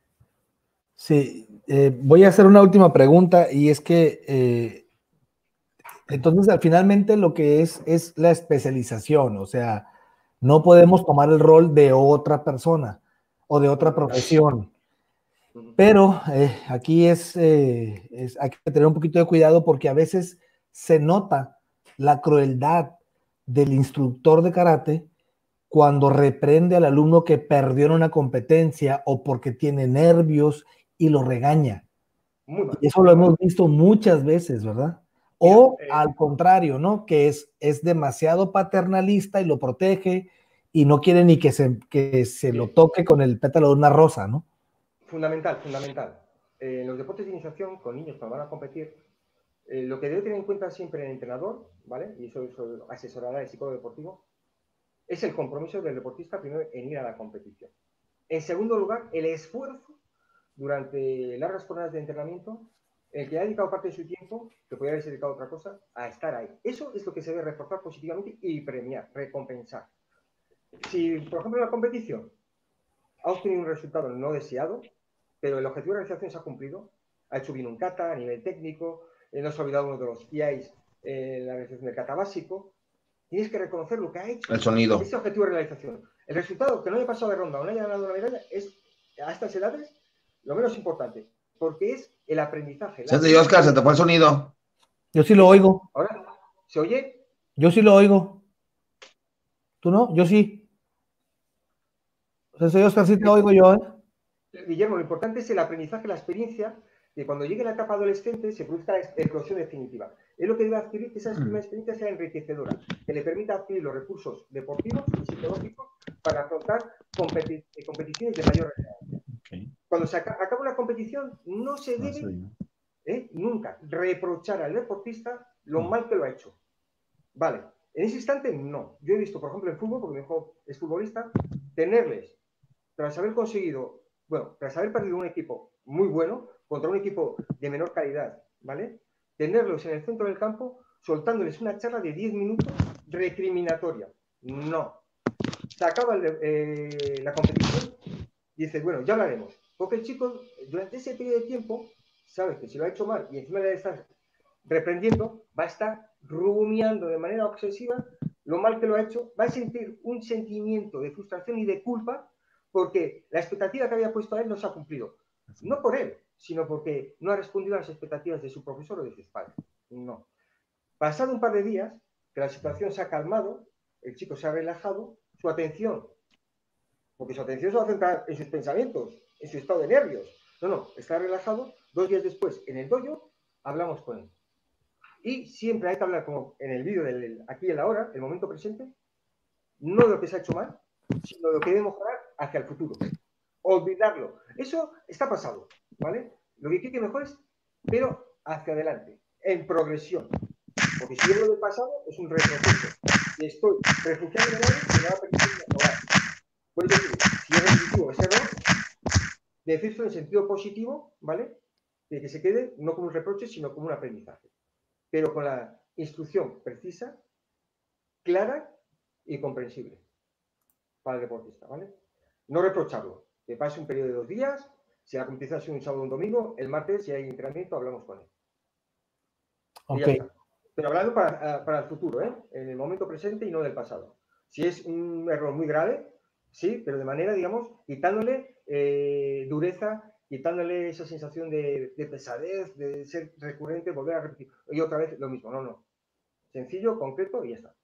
Sí, eh, voy a hacer una última pregunta y es que eh, entonces finalmente lo que es es la especialización, o sea, no podemos tomar el rol de otra persona o de otra profesión, pero eh, aquí es, eh, es, hay que tener un poquito de cuidado porque a veces se nota la crueldad del instructor de karate cuando reprende al alumno que perdió en una competencia o porque tiene nervios y lo regaña. Muy mal, Y eso lo hemos visto muchas veces, ¿verdad? O Mira, eh, al contrario, ¿no? Que es, es demasiado paternalista y lo protege y no quiere ni que se, que se lo bien. toque con el pétalo de una rosa, ¿no? Fundamental, fundamental. Eh, en los deportes de iniciación, con niños cuando van a competir, eh, lo que debe tener en cuenta siempre el entrenador, ¿vale? Y eso, eso asesorará el psicólogo deportivo, es el compromiso del deportista primero en ir a la competición. En segundo lugar, el esfuerzo durante largas jornadas de entrenamiento, el que ha dedicado parte de su tiempo, que podría haberse dedicado a otra cosa, a estar ahí. Eso es lo que se debe reforzar positivamente y premiar, recompensar. Si, por ejemplo, en la competición ha obtenido un resultado no deseado, pero el objetivo de realización se ha cumplido, ha hecho bien un kata a nivel técnico, eh, no se ha olvidado uno de los P Is en la realización del kata básico, tienes que reconocer lo que ha hecho, el sonido. ese objetivo de realización. El resultado, que no haya pasado de ronda o no haya ganado una medalla, es a estas edades lo menos importante, porque es el aprendizaje. Siente, Oscar, se te fue el sonido. Yo sí lo oigo. Ahora, ¿se oye? Yo sí lo oigo. ¿Tú no? Yo sí. O sea, soy Oscar, sí te oigo yo, ¿eh? Guillermo, lo importante es el aprendizaje, la experiencia, que cuando llegue la etapa adolescente se produzca la eclosión definitiva. Es lo que debe adquirir, que esa primera experiencia sea enriquecedora, que le permita adquirir los recursos deportivos y psicológicos para afrontar competi competiciones de mayor relevancia. Okay. Cuando se acaba, acaba una competición, no se debe no ¿eh? nunca reprochar al deportista lo mal que lo ha hecho. Vale, en ese instante no. Yo he visto, por ejemplo, en fútbol, porque mi hijo es futbolista, tenerles, tras haber conseguido, bueno, tras haber perdido un equipo muy bueno contra un equipo de menor calidad, ¿vale? Tenerlos en el centro del campo soltándoles una charla de diez minutos recriminatoria. No. Se acaba el, eh, la competición y dices, bueno, ya hablaremos. Porque el chico, durante ese periodo de tiempo, sabes que si lo ha hecho mal y encima le estás reprendiendo, va a estar rumiando de manera obsesiva lo mal que lo ha hecho, va a sentir un sentimiento de frustración y de culpa porque la expectativa que había puesto a él no se ha cumplido. No por él, sino porque no ha respondido a las expectativas de su profesor o de sus padres. No. Pasado un par de días, que la situación se ha calmado, el chico se ha relajado, su atención, porque su atención se va a centrar en sus pensamientos, en su estado de nervios. No, no, está relajado. Dos días después, en el dojo, hablamos con él. Y siempre hay que hablar, como en el vídeo del aquí y el ahora, el momento presente, no de lo que se ha hecho mal, sino de lo que debe mejorar hacia el futuro. Olvidarlo. Eso está pasado, ¿vale? Lo que quiero que mejores, pero hacia adelante, en progresión. Porque si yo lo del pasado, es un retroceso. Y estoy refugiando en algo que me va a permitir mejorar. Por eso digo, si es repetitivo ese error, decirlo en sentido positivo, ¿vale? De que se quede no como un reproche, sino como un aprendizaje. Pero con la instrucción precisa, clara y comprensible para el deportista, ¿vale? No reprocharlo. Que pase un periodo de dos días, si la competición ha sido un sábado o un domingo, el martes, si hay entrenamiento, hablamos con él. Ok. Y ya está. Pero hablando para, para el futuro, ¿eh? En el momento presente y no del pasado. Si es un error muy grave, sí, pero de manera, digamos, quitándole eh, dureza, quitándole esa sensación de, de pesadez, de ser recurrente, volver a repetir. Y otra vez lo mismo, no, no. Sencillo, concreto y ya está.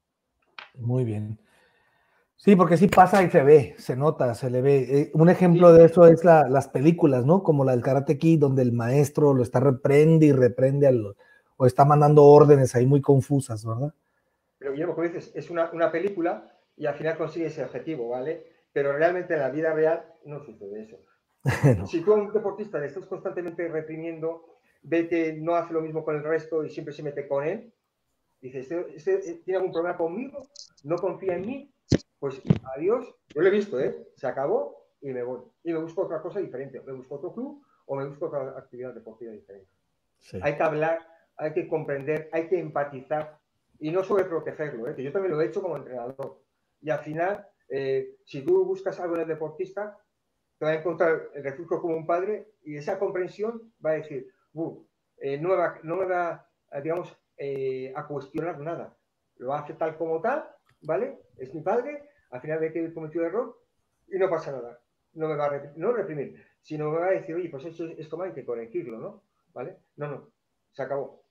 Muy bien. Sí, porque sí pasa y se ve, se nota, se le ve. Eh, un ejemplo Sí. de eso es la, las películas, ¿no? Como la del Karate Kid, donde el maestro lo está reprende y reprende al, o está mandando órdenes ahí muy confusas, ¿verdad? Pero Guillermo, como dices, es una, una película y al final consigue ese objetivo, ¿vale? Pero realmente en la vida real no sucede eso. No. Si tú a un deportista le estás constantemente reprimiendo, ve que no hace lo mismo con el resto y siempre se mete con él, dice, ¿este, este tiene algún problema conmigo? ¿No confía en mí? Pues adiós. Yo lo he visto, ¿eh? Se acabó y me voy. Y me busco otra cosa diferente. Me busco otro club o me busco otra actividad deportiva diferente. Sí. Hay que hablar, hay que comprender, hay que empatizar y no sobreprotegerlo, ¿eh? Que yo también lo he hecho como entrenador. Y al final, eh, si tú buscas algo en el deportista, te va a encontrar el refugio como un padre y esa comprensión va a decir, uh, eh, no, me va, no me va, digamos, eh, a cuestionar nada. Lo va a aceptar como tal, ¿vale? Es mi padre, al final ve que he cometido error y no pasa nada. No me va a reprimir, no reprimir, sino me va a decir, oye, pues esto, esto hay que corregirlo, ¿no? ¿Vale? No, no, se acabó.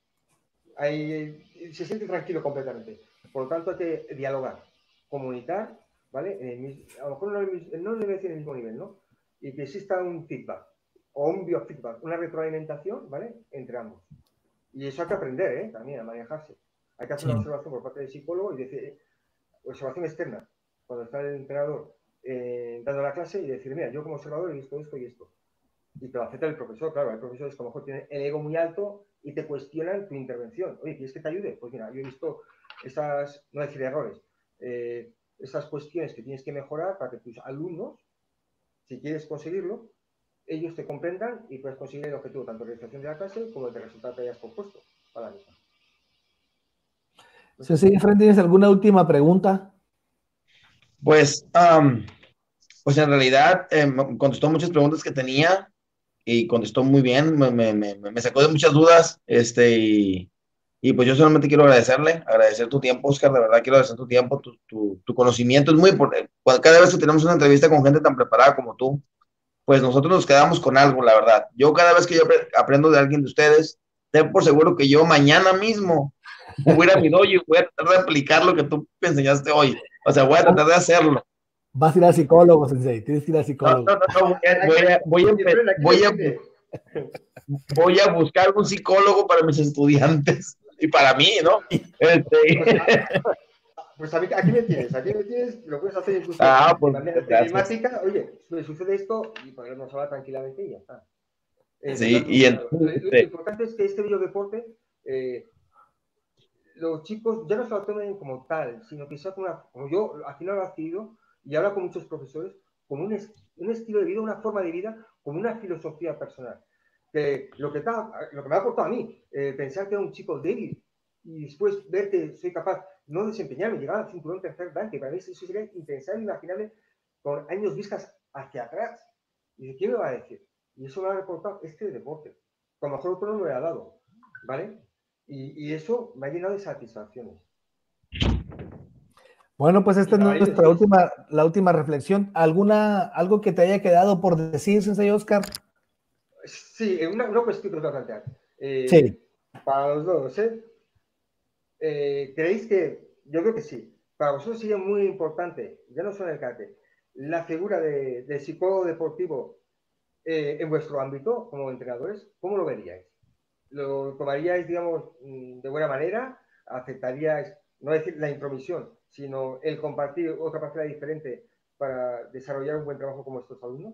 Ahí, se siente tranquilo completamente. Por lo tanto, hay que dialogar, comunicar, ¿vale? En el mismo, a lo mejor no, no debe ser en el mismo nivel, ¿no? Y que exista un feedback o un biofeedback, una retroalimentación, ¿vale? Entre ambos. Y eso hay que aprender, ¿eh? También a manejarse. Hay que hacer sí. una observación por parte del psicólogo y decir, eh, observación externa, cuando está el entrenador eh, dando la clase y decir, mira, yo como observador he visto esto y esto. Y te lo acepta el profesor, claro, el profesor es que a lo mejor tiene el ego muy alto y te cuestionan tu intervención. Oye, ¿quieres que te ayude? Pues mira, yo he visto esas, no decir errores, eh, esas cuestiones que tienes que mejorar para que tus alumnos, si quieres conseguirlo, ellos te comprendan y puedas conseguir el objetivo tanto de realización de la clase como de resultado que hayas propuesto para la misma. Sí, sí, Fred, ¿tienes alguna última pregunta? Pues, um, pues en realidad eh, contestó muchas preguntas que tenía y contestó muy bien, me, me, me, me sacó de muchas dudas, este, y, y pues yo solamente quiero agradecerle, agradecer tu tiempo, Oscar, de verdad quiero agradecer tu tiempo, tu, tu, tu conocimiento, es muy importante. Cada vez que tenemos una entrevista con gente tan preparada como tú, pues nosotros nos quedamos con algo, la verdad. Yo cada vez que yo aprendo de alguien de ustedes, ten por seguro que yo mañana mismo voy a ir a mi dojo y voy a tratar de aplicar lo que tú me enseñaste hoy. O sea, voy a tratar de hacerlo. Vas a ir al psicólogo, Sensei, tienes que ir al psicólogo. No, no, no, no voy, a, voy, a, voy, a, voy, a, voy a buscar un psicólogo para mis estudiantes y para mí, ¿no? Este... Pues aquí, aquí me tienes, aquí me tienes, lo puedes hacer incluso ah, pues, de manera telemática. Oye, me sucede esto y podemos hablar tranquilamente y ya está. Eh, sí, y entonces, lo, lo, lo importante es que este bello deporte, eh, los chicos ya no se lo tomen como tal, sino que sea como, una, como yo al final lo he adquirido y hablo con muchos profesores, como un, es, un estilo de vida, una forma de vida, como una filosofía personal. Que lo, que está, lo que me ha aportado a mí, eh, pensar que era un chico débil y después ver que soy capaz no de desempeñarme, llegar al cinturón tercer dan, que para mí eso sería impensable, inimaginable, con años vistas hacia atrás. Y ¿quién me va a decir? Y eso me ha reportado este deporte. Que a lo mejor otro no me lo ha dado, ¿vale? Y, y eso me ha llenado de satisfacciones. Bueno, pues esta es nuestra última, la última reflexión. ¿Alguna, algo que te haya quedado por decir, Sensei Oscar? Sí, una, una cuestión que os voy a plantear. Eh, sí. Para los dos, ¿eh? ¿eh? ¿Creéis que, yo creo que sí, para vosotros sería muy importante, ya no solo en el karate, la figura de, de psicólogo deportivo Eh, en vuestro ámbito, como entrenadores, ¿cómo lo veríais? ¿Lo tomaríais, digamos, de buena manera? ¿Aceptaríais, no decir la intromisión, sino el compartir otra partida diferente para desarrollar un buen trabajo como estos alumnos?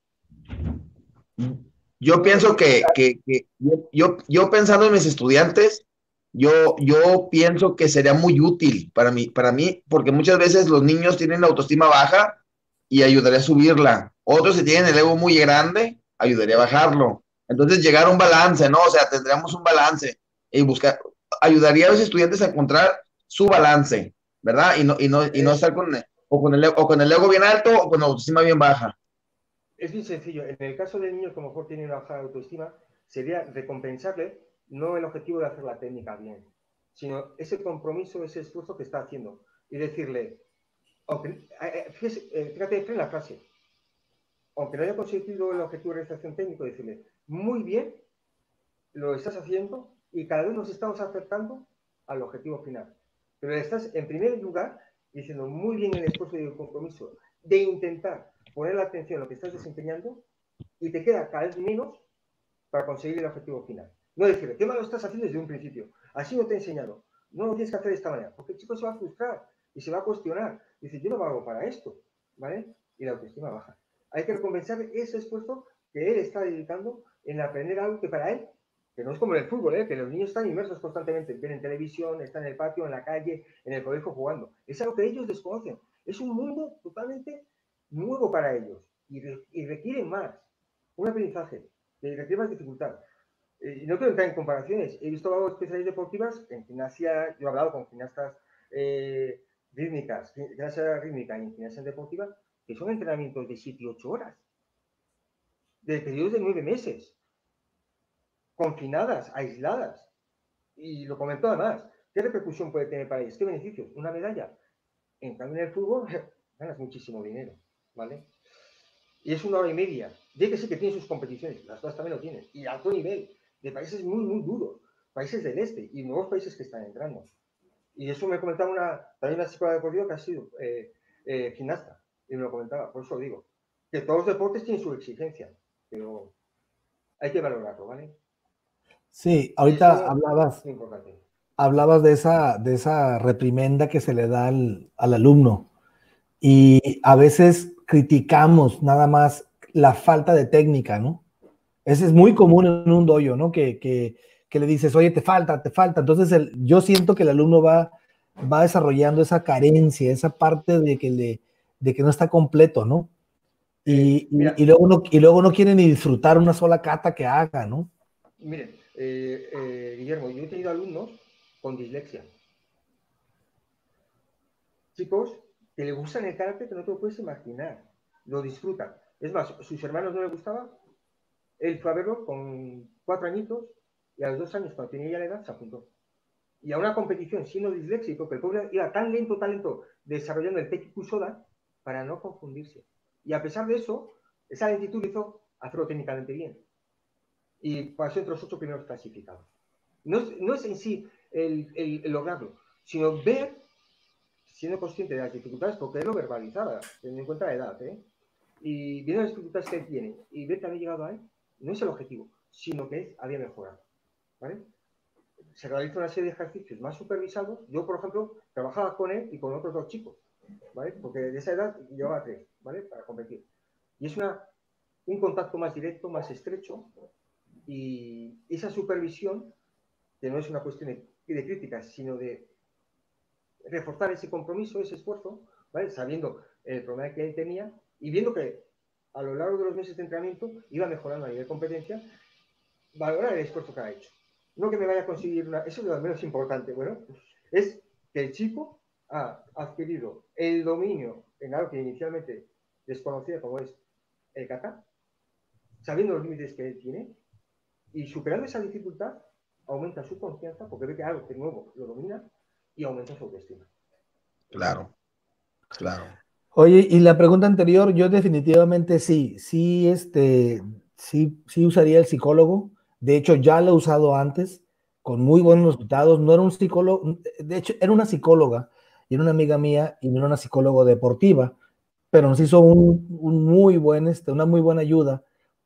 Yo pienso que, que, que yo, yo pensando en mis estudiantes, yo, yo pienso que sería muy útil para mí, para mí, porque muchas veces los niños tienen la autoestima baja y ayudaría a subirla. Otros si tienen el ego muy grande, ayudaría a bajarlo. Entonces llegar a un balance, ¿no? O sea, tendríamos un balance y buscar, ayudaría a los estudiantes a encontrar su balance, ¿verdad? Y no, y no, y no estar con, o con, el, o con el ego bien alto o con la autoestima bien baja. Es bien sencillo. En el caso de niños que a lo mejor tienen una baja autoestima, sería recompensarle no el objetivo de hacer la técnica bien, sino ese compromiso, ese esfuerzo que está haciendo. Y decirle, aunque, fíjate, fíjate en la frase, aunque no haya conseguido el objetivo de realización técnico, decirle, muy bien, lo estás haciendo y cada vez nos estamos acercando al objetivo final. Pero estás en primer lugar diciendo muy bien el esfuerzo y el compromiso de intentar poner la atención en lo que estás desempeñando y te queda cada vez menos para conseguir el objetivo final. No decirle, qué malo estás haciendo desde un principio. Así no te he enseñado. No lo tienes que hacer de esta manera. Porque el chico se va a frustrar y se va a cuestionar. Dice, yo no valgo para esto. ¿Vale? Y la autoestima baja. Hay que recompensar ese esfuerzo que él está dedicando en aprender algo que para él, que no es como en el fútbol, ¿eh? Que los niños están inmersos constantemente. Ven en televisión, están en el patio, en la calle, en el colegio jugando. Es algo que ellos desconocen. Es un mundo totalmente nuevo para ellos y, re y requieren más. Un aprendizaje que requiere más dificultad. Eh, no quiero entrar en comparaciones. He visto especialidades deportivas en gimnasia, yo he hablado con gimnastas eh, rítmicas, gimnasia rítmica y gimnasia deportiva, que son entrenamientos de siete y ocho horas, de periodos de nueve meses, confinadas, aisladas. Y lo comentó además. ¿Qué repercusión puede tener para ellos? ¿Qué beneficios? Una medalla. En cambio, en el fútbol ganas muchísimo dinero, ¿vale? Y es una hora y media. Ya que sí que tiene sus competiciones, las dos también lo tienen, y a alto nivel, de países muy, muy duros, países del este y nuevos países que están entrando. Y eso me comentaba una, también una psicóloga deportiva que ha sido eh, eh, gimnasta, y me lo comentaba, por eso digo, que todos los deportes tienen su exigencia, pero hay que valorarlo, ¿vale? Sí, ahorita hablabas, hablabas de esa, de esa reprimenda que se le da al, al alumno, y a veces criticamos nada más la falta de técnica, ¿no? Ese es muy común en un dojo, ¿no? Que, que, que le dices, oye, te falta, te falta. Entonces el, yo siento que el alumno va, va desarrollando esa carencia, esa parte de que, le, de que no está completo, ¿no? Y, eh, y, y, luego no, y luego no quiere ni disfrutar una sola kata que haga, ¿no? Miren, eh, eh, Guillermo, yo he tenido alumnos con dislexia. Chicos que le gustan el karate que no te lo puedes imaginar. Lo disfrutan. Es más, sus hermanos no le gustaba. Él fue a verlo con cuatro añitos y a los dos años, cuando tenía ya la edad, se apuntó. Y a una competición siendo disléxico, que el pobre iba tan lento, tan lento, desarrollando el Teiki Kusoda para no confundirse. Y a pesar de eso, esa lentitud le hizo hacerlo técnicamente bien. Y pasó entre los ocho primeros clasificados. No es, no es en sí el, el, el lograrlo, sino ver, siendo consciente de las dificultades, porque él lo verbalizaba, teniendo en cuenta la edad, ¿eh? Y viendo las dificultades que él tiene, y ver que había llegado ahí, no es el objetivo, sino que es, había mejorado, ¿vale? Se realiza una serie de ejercicios más supervisados. Yo, por ejemplo, trabajaba con él y con otros dos chicos, ¿vale? Porque de esa edad llevaba tres, ¿vale? Para competir. Y es una, un contacto más directo, más estrecho, y esa supervisión, que no es una cuestión de, de críticas, sino de reforzar ese compromiso, ese esfuerzo, ¿vale? Sabiendo el problema que él tenía y viendo que a lo largo de los meses de entrenamiento iba mejorando a nivel de competencia, valorar el esfuerzo que ha hecho. No que me vaya a conseguir una... Eso es lo menos importante, bueno, es que el chico ha adquirido el dominio en algo que inicialmente desconocía como es el kata, sabiendo los límites que él tiene, y superando esa dificultad, aumenta su confianza porque ve que algo que nuevo lo domina y aumenta su autoestima. Claro, claro. Oye, y la pregunta anterior, yo definitivamente sí, sí, este, sí, sí usaría el psicólogo. De hecho, ya lo he usado antes, con muy buenos resultados. No era un psicólogo, de hecho, era una psicóloga, y era una amiga mía, y no era una psicóloga deportiva, pero nos hizo un, un muy buen, este, una muy buena ayuda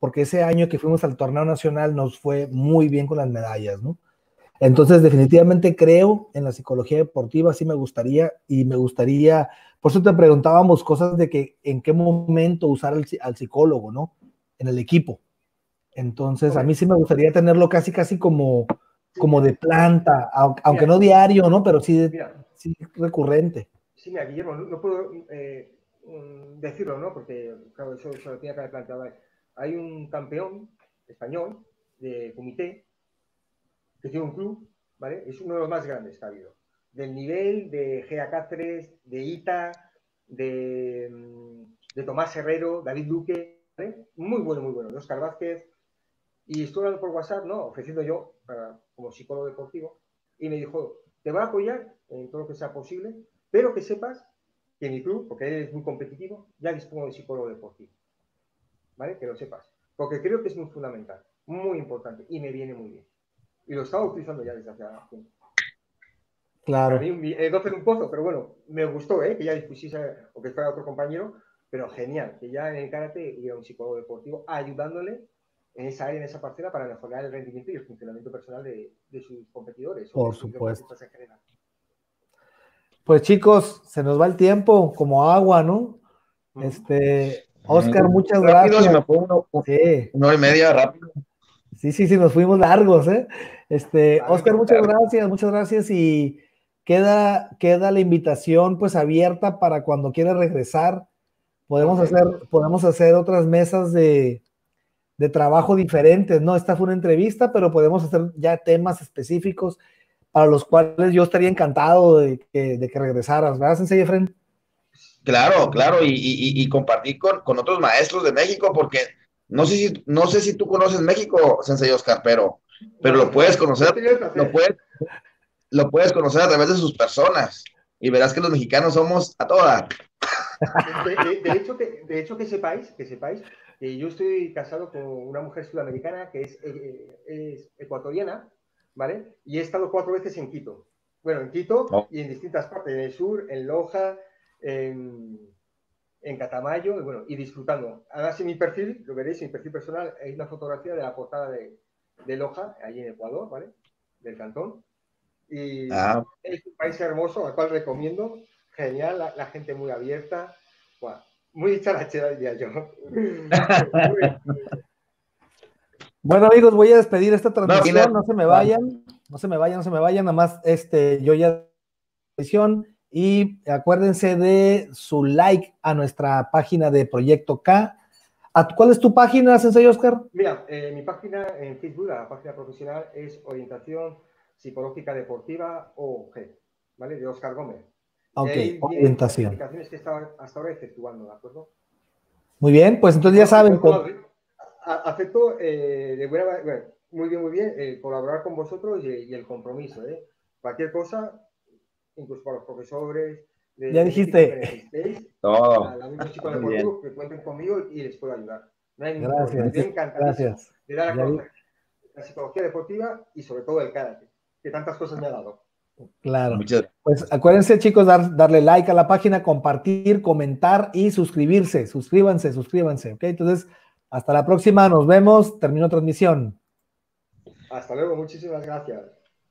porque ese año que fuimos al torneo nacional nos fue muy bien con las medallas, ¿no? Entonces, definitivamente creo en la psicología deportiva, sí me gustaría, y me gustaría, por eso te preguntábamos cosas de que en qué momento usar al, al psicólogo, ¿no? En el equipo. Entonces, a mí sí me gustaría tenerlo casi, casi como, como de planta, aunque, aunque no diario, ¿no? Pero sí, Mira, sí recurrente. Sí, mira, Guillermo, no, no puedo eh, decirlo, ¿no? Porque, claro, eso se lo tenía que haber planteado. Hay un campeón español de comité que tiene un club, ¿vale? Es uno de los más grandes que ha habido. Del nivel de Gea Cáceres, de Ita, de, de Tomás Herrero, David Luque, ¿vale? Muy bueno, muy bueno. De Óscar Vázquez. Y estuve hablando por WhatsApp, ¿no? Ofreciendo yo, para, como psicólogo deportivo, y me dijo, te voy a apoyar en todo lo que sea posible, pero que sepas que mi club, porque él es muy competitivo, ya dispongo de psicólogo deportivo. ¿Vale? Que lo sepas. Porque creo que es muy fundamental, muy importante, y me viene muy bien. Y lo estaba utilizando ya desde hace tiempo. Claro. Para mí, eh, doce en un pozo, pero bueno, me gustó, ¿eh? Que ya dispusiese, o que fuera otro compañero, pero genial, que ya en el karate hubiera un psicólogo deportivo ayudándole en esa área, en esa parcela, para mejorar el rendimiento y el funcionamiento personal de, de sus competidores. O Por de sus supuesto. En general. Pues chicos, se nos va el tiempo como agua, ¿no? Mm. Este, Óscar, muchas rápido, gracias. Si me pongo uno, sí. una hora y media, rápido. Sí, sí, sí, nos fuimos largos, ¿eh? Este, Óscar, muchas gracias, muchas gracias y queda, queda la invitación pues abierta para cuando quieras regresar. Podemos okay. hacer, podemos hacer otras mesas de, de trabajo diferentes, ¿no? Esta fue una entrevista, pero podemos hacer ya temas específicos para los cuales yo estaría encantado de que, de que regresaras, ¿verdad, Sensei Efren? Claro, claro, y, y, y compartir con, con otros maestros de México, porque no sé si, no sé si tú conoces México, Sensei Oscar, pero, pero no, lo puedes conocer, lo puedes, lo puedes conocer a través de sus personas, y verás que los mexicanos somos a toda. De, de, de, hecho, que, de hecho, que sepáis, que sepáis, que yo estoy casado con una mujer sudamericana que es, eh, es ecuatoriana, ¿vale? Y he estado cuatro veces en Quito. Bueno, en Quito oh. y en distintas partes, en el sur, en Loja, en, en Catamayo, y bueno, y disfrutando. Ahora sí mi perfil, lo veréis, en mi perfil personal, hay una fotografía de la portada de, de Loja, allí en Ecuador, ¿vale? Del cantón. Y ah. es un país hermoso, al cual recomiendo. Genial, la, la gente muy abierta. Wow, muy dicharachera, diría yo. Bueno, amigos, voy a despedir esta transmisión. No, no se me vayan, no se me vayan, no se me vayan. Nada más, este, yo ya y acuérdense de su like a nuestra página de Proyecto K. ¿Cuál es tu página, Sensei Oscar? Mira, eh, mi página en Facebook, la página profesional es Orientación Psicológica Deportiva O G, ¿vale? De Óscar Gómez. Ok, orientación. Las que estaba hasta ahora efectuando, ¿de acuerdo? Muy bien, pues entonces ya saben. Con... Acepto eh, de buena bueno, muy bien, muy bien, eh, colaborar con vosotros y, y el compromiso, ¿eh? Cualquier cosa, incluso para los profesores. De, ya dijiste. Todo. A los chicos deportivos que cuenten conmigo y les puedo ayudar. No hay ningún gracias, problema. Estoy encantadísimo gracias. de dar a conocer la psicología deportiva y sobre todo el karate, que tantas cosas me ha dado. Claro. Muchas... Pues acuérdense, chicos, dar, darle like a la página, compartir, comentar y suscribirse. Suscríbanse, suscríbanse. ¿Ok? Entonces, hasta la próxima. Nos vemos. Termino transmisión. Hasta luego. Muchísimas gracias.